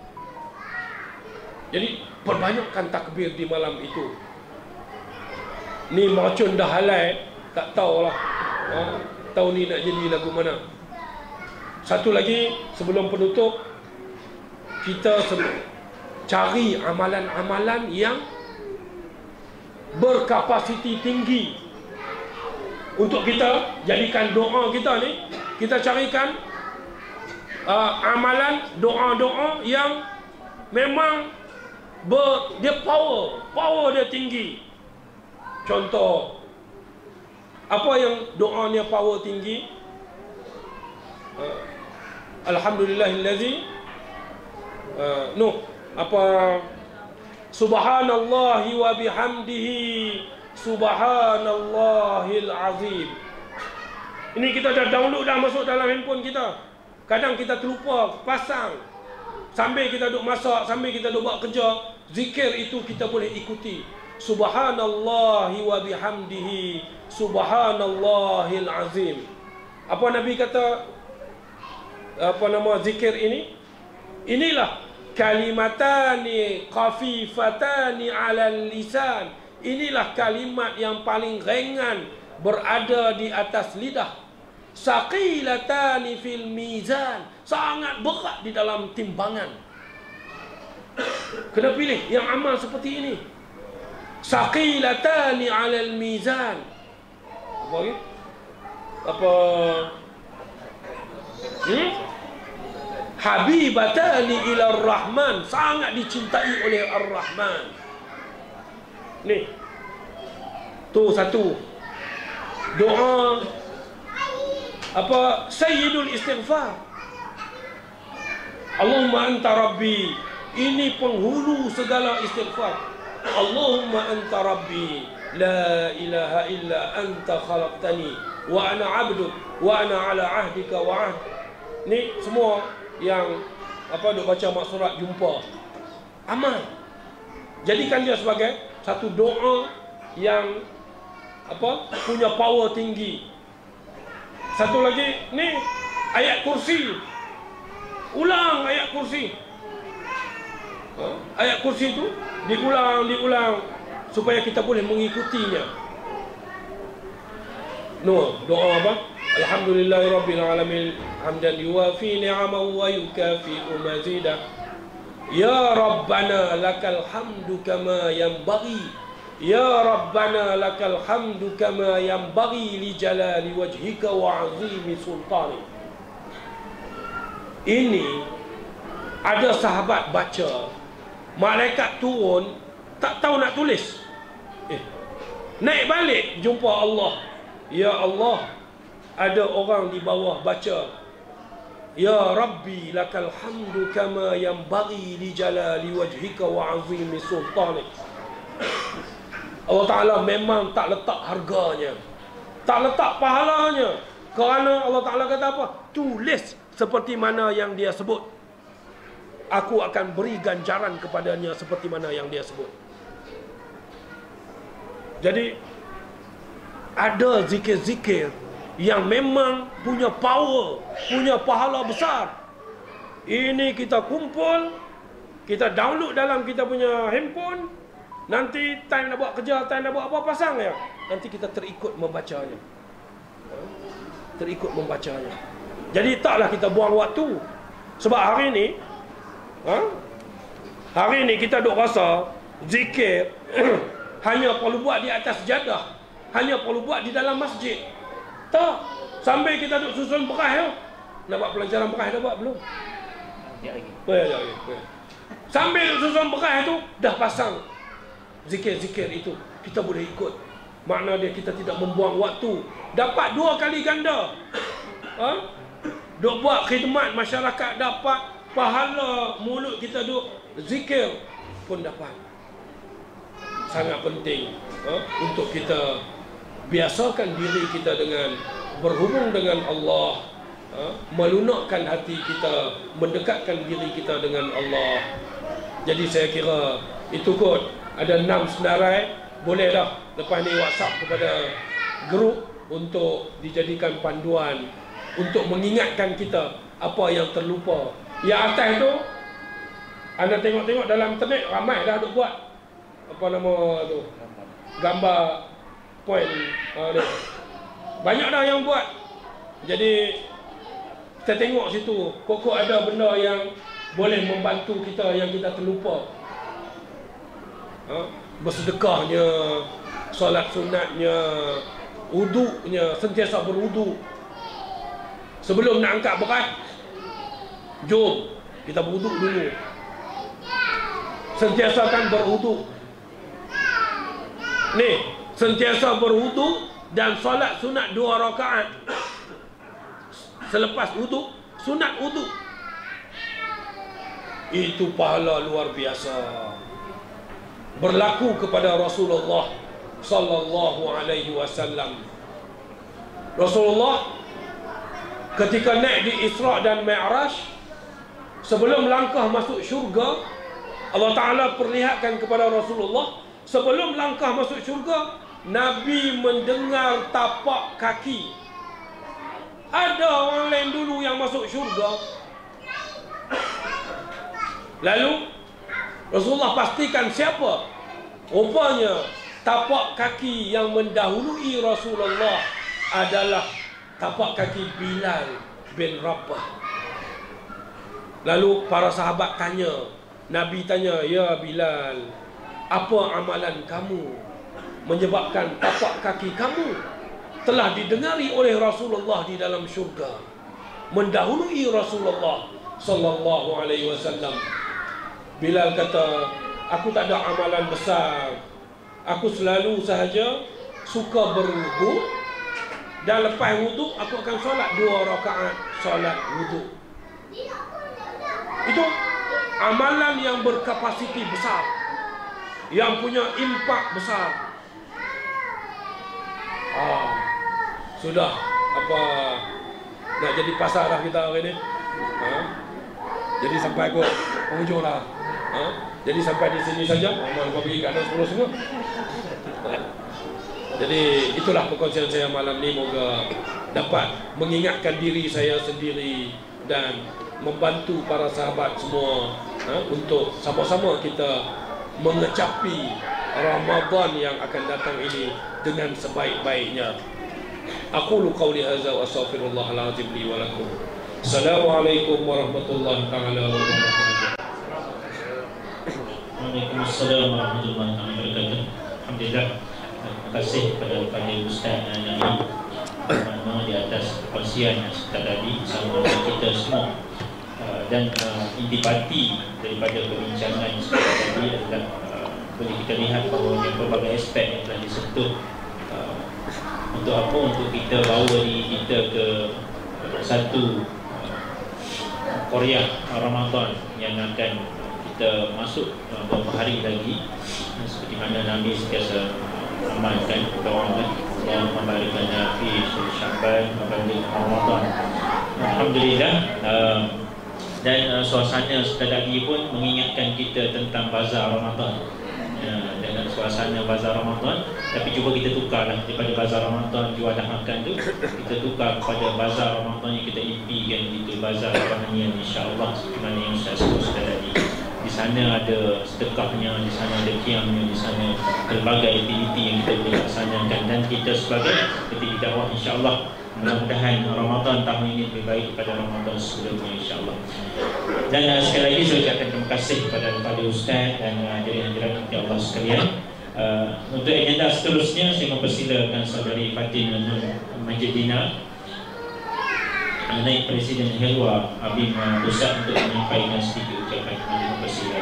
Speaker 2: Jadi perbanyakkan takbir di malam itu. Ni macun dah halal, tak tahulah tahun ni nak jadi lagu mana. Satu lagi sebelum penutup, kita cari amalan-amalan yang berkapasiti tinggi untuk kita jadikan doa kita ni. Kita carikan amalan doa-doa yang memang dia power dia tinggi. Contoh, apa yang doanya power tinggi? Alhamdulillahillazi Subhanallahi wa bihamdihi Subhanallahil azim. Ini kita dah download, dah masuk dalam handphone kita. Kadang kita terlupa pasang. Sambil kita duduk masak, sambil kita duduk buat kerja, zikir itu kita boleh ikuti. Subhanallahi wa bihamdihi Subhanallahil azim. Apa Nabi kata, zikir ini? Inilah kalimatani khafifatani alal lisan. Inilah kalimat yang paling ringan berada di atas lidah. Saqilatani fil mizan, sangat berat di dalam timbangan. Kena pilih yang amal seperti ini. Saqilatani alal mizan. Apa lagi? Habibatani ila Rahman, sangat dicintai oleh Ar-Rahman. Ni tu satu doa Sayyidul Istighfar. Allahumma anta rabbi, ini penghulu segala istighfar. Allahumma anta rabbi, la ilaha illa anta khalaqtani wa ana abduk wa ana ala ahdika wa ahd. Ni semua yang duk baca mak surat jumpa amal. Jadikan dia sebagai satu doa yang punya power tinggi. Satu lagi ni ayat kursi. Ulang ayat kursi. Ayat kursi itu diulang supaya kita boleh mengikutinya. Doa apa? Alhamdulillahirabbil alamin hamdan yuwafi ni'amahu wa yukafi'u mazidah. Ya Rabbana lakal hamdu kama yanbaghi. Ya Rabbana lakal hamdu kama yanbaghi li jalali wajhika wa azimi sultani. Ini ada sahabat baca, malaikat turun, tak tahu nak tulis. Naik balik jumpa Allah. Ya Allah, ada orang di bawah baca, Ya Rabbi lakal hamdu kama yanbaghi li jalali wajhika wa azimi sultani. Allah Ta'ala memang tak letak harganya, tak letak pahalanya, kerana Allah Ta'ala kata apa? Tulis seperti mana yang dia sebut, aku akan beri ganjaran kepadanya seperti mana yang dia sebut. Jadi ada zikir-zikir yang memang punya power, punya pahala besar. Ini kita kumpul, kita download dalam kita punya handphone. Nanti time nak buat kerja, time nak buat apa, pasang ya. Nanti kita terikut membacanya. Jadi taklah kita buang waktu. Sebab hari ni Hari ni kita duk rasa zikir hanya perlu buat di atas jadah, hanya perlu buat di dalam masjid. Tak. Sambil kita duk susun beras. Nak buat pelajaran beras dah buat belum?
Speaker 1: Ya lagi.
Speaker 2: Sambil duk susun beras tu dah pasang zikir-zikir itu. Kita boleh ikut. Makna dia kita tidak membuang waktu. Dapat 2 kali ganda. Duk buat khidmat masyarakat, dapat pahala, mulut kita duk zikir pun dapat. Sangat penting untuk kita biasakan diri kita dengan berhubung dengan Allah, melunakkan hati kita, mendekatkan diri kita dengan Allah. Jadi saya kira itu kot. Ada 6 senarai, boleh dah lepas ni WhatsApp kepada grup untuk dijadikan panduan untuk mengingatkan kita apa yang terlupa. Yang atas tu anda tengok-tengok dalam internet ramai dah duk buat apa nama tu, gambar point ni. Banyak dah yang buat. Jadi kita tengok situ, kok ada benda yang boleh membantu kita yang kita terlupa. Bersedekahnya, solat sunatnya, wuduknya, sentiasa berwuduk. Sebelum nak angkat beras, jom kita berwuduk dulu. Sentiasakan berwuduk. Ni, sentiasa berwuduk dan solat sunat 2 rakaat. Selepas wuduk, sunat wuduk. Itu pahala luar biasa. Berlaku kepada Rasulullah sallallahu alaihi wasallam. Rasulullah ketika naik di Isra dan Mi'raj, sebelum langkah masuk syurga, Allah Ta'ala perlihatkan kepada Rasulullah, sebelum langkah masuk syurga, Nabi mendengar tapak kaki. Ada orang lain dulu yang masuk syurga. Lalu Rasulullah pastikan siapa? Rupanya tapak kaki yang mendahului Rasulullah adalah tapak kaki Bilal bin Rabah. Lalu para sahabat tanya, Nabi tanya, "Ya Bilal, apa amalan kamu menyebabkan tapak kaki kamu telah didengari oleh Rasulullah di dalam syurga, mendahului Rasulullah sallallahu alaihi wasallam?" Bilal kata, "Aku tak ada amalan besar. Aku selalu sahaja suka berwuduk, dan lepas wuduk aku akan solat 2 rakaat solat wuduk." Itu amalan yang berkapasiti besar, yang punya impak besar. Sudah apa nak jadi pasar dah kita hari ni. Jadi sampai ke penghujung lah. Jadi sampai di sini saja. Amal kau pergi kat atas 10 semua. Jadi itulah perkongsian saya malam ni. Moga dapat mengingatkan diri saya sendiri dan membantu para sahabat semua untuk sama-sama kita mengecapi Ramadan yang akan datang ini dengan sebaik-baiknya. Aqulu qawli hadza wa astaghfirullahal azim li wa lakum. Assalamualaikum warahmatullahi taala wabarakatuh.
Speaker 1: Waalaikumsalam warahmatullahi wabarakatuh. Alhamdulillah. Terima kasih kepada Ustaz Naim di atas perkongsian yang tadi bersama kita semua. Dan intipati daripada perbincangan tadi adalah boleh kita lihat bahawa berbagai aspek yang telah disentuh. Untuk apa? Untuk kita bawa diri kita ke satu Korea Ramadan yang akan kita masuk beberapa hari lagi, seperti mana Nabi sentiasa amalkan doa Allah membalikkan fi Sya'ban membalik Ramadan. Alhamdulillah. Dan suasana tadi pun mengingatkan kita tentang bazar Ramadan. Dengan suasana bazar Ramadan, tapi cuba kita tukarlah daripada bazar Ramadan jualan makan tu, kita tukar kepada bazar Ramadan yang kita impikan, itu bazar rohanian, insya-Allah, seperti mana yang Ustaz sebut tadi. Di sana ada sedekahnya, di sana ada qiyamnya, di sana pelbagai aktiviti yang kita boleh laksanakan, dan kita sebagai ketika dakwah insya-Allah mudah-mudahan Ramadan tahun ini lebih baik daripada Ramadan sebelumnya insya-Allah. Dan sekali lagi saya ucapkan terima kasih kepada Ustaz dan hadirin-hadirat Allah sekalian. Untuk agenda seterusnya saya mempersilakan saudari Fatin Nur Majidina, Naib Presiden Helwa Abim Pusat untuk menyampaikan sedikit ucapan. Terima kasih.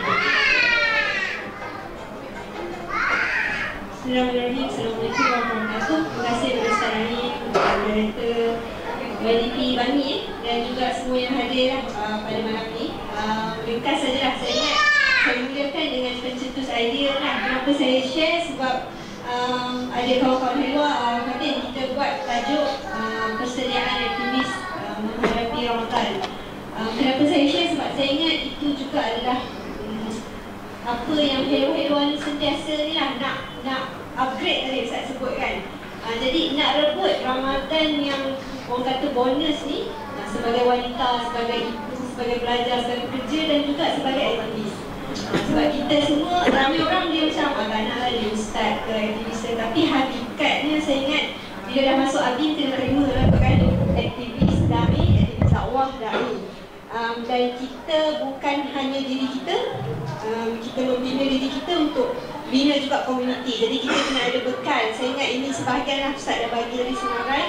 Speaker 3: Bismillahirrahmanirrahim. Assalamualaikum warahmatullahi wabarakatuh. Terima kasih kepada Ustaz Rani, Director YDP Bangi dan juga semua yang hadir pada malam ini. Ringkas sajalah, saya ingat saya mulakan dengan pencetus idea lah. Kenapa saya share, sebab ada kawan-kawan Helwa Fatin, kita buat tajuk persediaan aktivis menghadapi Ramadan. Kenapa saya share, sebab saya ingat itu juga adalah apa yang Helwa ni sentiasa ni lah nak upgrade tadi Ustaz sebut kan. Jadi nak rebut Ramadan yang orang kata bonus ni, sebagai wanita, sebagai ibu, sebagai pelajar, sebagai pekerja dan juga sebagai aktivis. Sebab kita semua, ramai orang dia macam tak naklah dia ustaz ke aktivis, tapi hakikatnya saya ingat bila dah masuk ABIM kena terima lah kan, aktivis da'i, aktivis dakwah da'i. Dan kita bukan hanya diri kita, kita membina diri kita untuk bina juga komuniti. Jadi kita kena ada bekal. Saya ingat ini sebahagian lah Ustaz dah bagi dari senarai.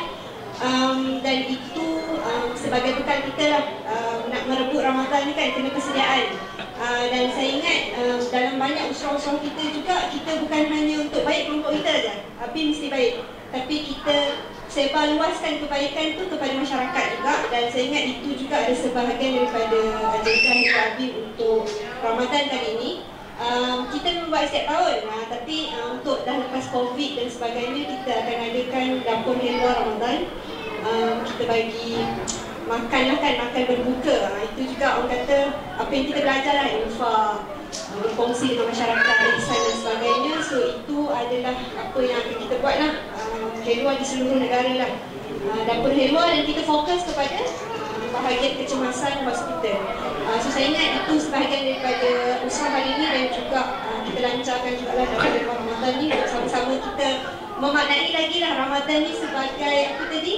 Speaker 3: Dan itu sebagai bekal kita lah, nak merebut Ramadan ni kan kena persediaan. Dan saya ingat dalam banyak usaha-usaha kita juga, kita bukan hanya untuk baik kelompok kita saja, ABIM mesti baik, tapi kita sebar luaskan kebaikan tu kepada masyarakat juga. Dan saya ingat itu juga ada sebahagian daripada agenda yang ABIM untuk Ramadan kali ini. Kita membuat setiap tahun, tapi untuk dah lepas COVID dan sebagainya, kita akan adakan dapur Helwa Ramadan. Kita bagi makan lah kan, makan berbuka. Itu juga orang kata apa yang kita belajar lah, infak, berkongsi dengan masyarakat, ihsan dan sebagainya. So itu adalah apa yang akan kita buat lah, Helwa di seluruh negara lah, dapur Helwa, dan kita fokus kepada bahagian kecemasan hospital. So saya ingat itu sebahagian daripada usaha hari ini, dan juga kita lancarkan juga lah dalam Ramadan ni. Sama-sama kita memaknai lagi lah Ramadan ni sebagai apa tadi,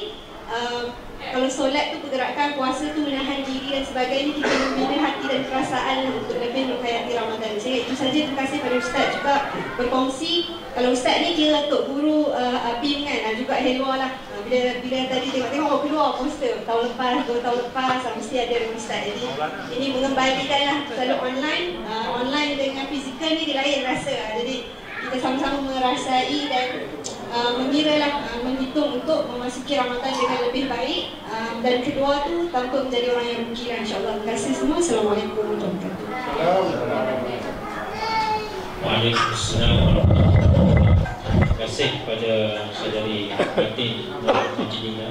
Speaker 3: kalau solat tu pergerakan, puasa tu menahan diri dan sebagainya, kita membina hati dan perasaan untuk lebih menghayati Ramadan. Jadi itu saja. Terima kasih pada Ustaz juga berkongsi. Kalau Ustaz ni kira Tok Guru ABIM kan, juga Helwa lah. Bila tadi tengok keluar poster tahun lepas, 2 tahun lepas, mesti ada dengan Ustaz. Jadi ini mengembalikan lah, selalu online dengan fizikal ni dia lain rasa. Jadi kita sama-sama merasai dan mengira menghitung untuk memasuki Ramadan dengan lebih baik. Dan kedua tu tanpa menjadi orang yang mungkin, insyaAllah. Terima kasih semua. Assalamualaikum warahmatullahi wabarakatuh.
Speaker 1: Waalaikumsalam warahmatullahi wabarakatuh. Terima kasih kepada saudari Fatin Nur Majidina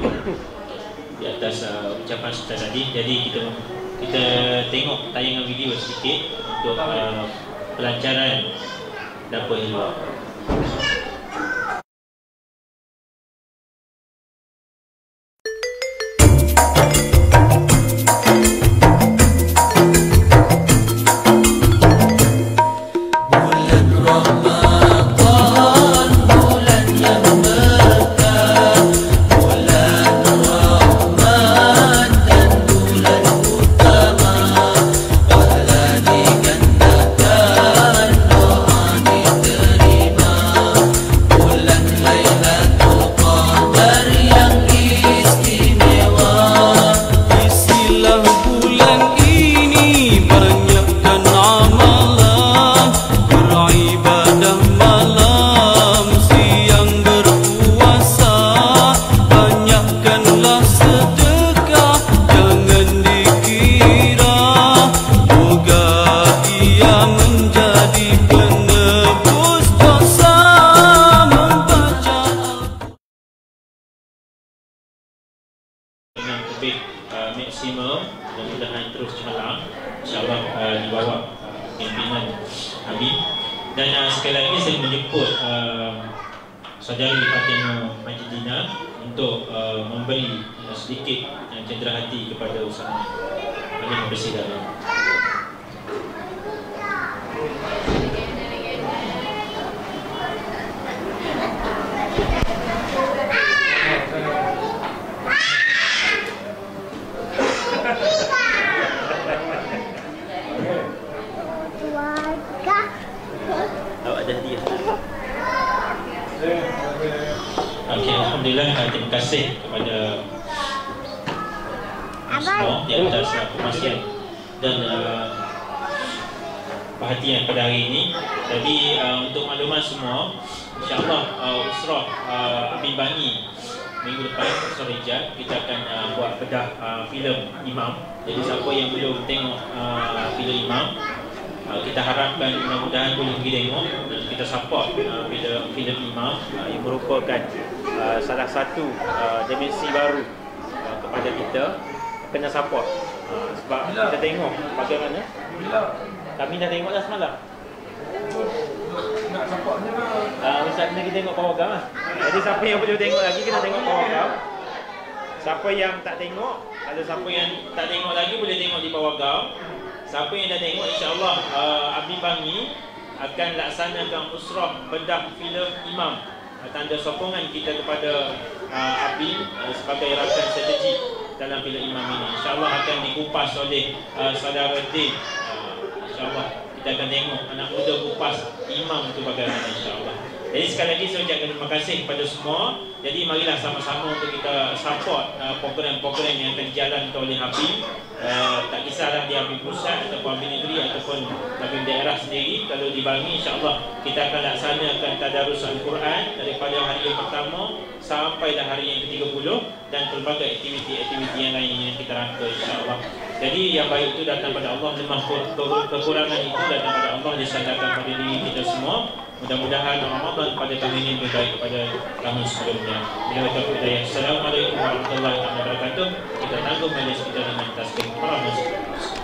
Speaker 1: di atas ucapan Ustaz tadi. Jadi kita tengok tayangan video sedikit untuk pelancaran dapur Helwa. Maksimum, mudah-mudahan terus cemerlang, insyaAllah di bawah pimpinan ABIM. Dan sekali lagi saya menjemput saudari Fatin Majidina untuk memberi sedikit cenderahati kepada usaha. Kami mempersilakan. Alhamdulillah, terima kasih kepada semua di atas perkongsian dan perhatian pada hari ini. Jadi untuk makluman semua, insyaAllah Usrah Abin Bangi minggu depan, Usrah Hijab, kita akan buat bedah filem Imam. Jadi siapa yang belum tengok filem Imam, kita harapkan mudah-mudahan boleh pergi tengok dan kita support filem Imam yang merupakan salah satu dimensi baru kepada kita. Kena support sebab kita tengok bagaimana kami dah tengok dah semalam.
Speaker 2: Nak supportnya lah.
Speaker 1: Ustaz kena kita tengok Pawagam lah. Jadi siapa yang belum tengok lagi kena tengok Pawagam. Siapa yang tak tengok, kalau siapa yang tak tengok lagi boleh tengok di Pawagam. Siapa yang dah tengok, insyaAllah Abin Bangi akan laksanakan usrah bedah filem Imam. Tanda sokongan kita kepada Abin sebagai rakan strategi dalam filem Imam ini. InsyaAllah akan dikupas oleh saudara Din. InsyaAllah kita akan tengok anak muda kupas Imam itu bagaimana, insyaAllah. Jadi sekali lagi saya ucapkan terima kasih kepada semua. Jadi marilah sama-sama untuk kita support program-program yang akan dijalankan oleh Habib. Tak kisahlah di Habib Pusat ataupun Habib Negeri ataupun Habib daerah sendiri. Kalau di Bangi, insyaAllah kita akan laksanakan tadarus Al-Quran daripada hari yang pertama sampailah hari yang ke-30 dan pelbagai aktiviti-aktiviti yang lain yang kita rangka, insyaAllah. Jadi yang baik itu datang pada Allah, lemah kekurangan itu datang pada Allah, disandarkan pada diri kita semua. Mudah-mudahan Ramadan pada tahun ini lebih baik kepada tahun sebelumnya. Assalamualaikum warahmatullahi wabarakatuh. Kita tangguh majlis kita dengan tasbih.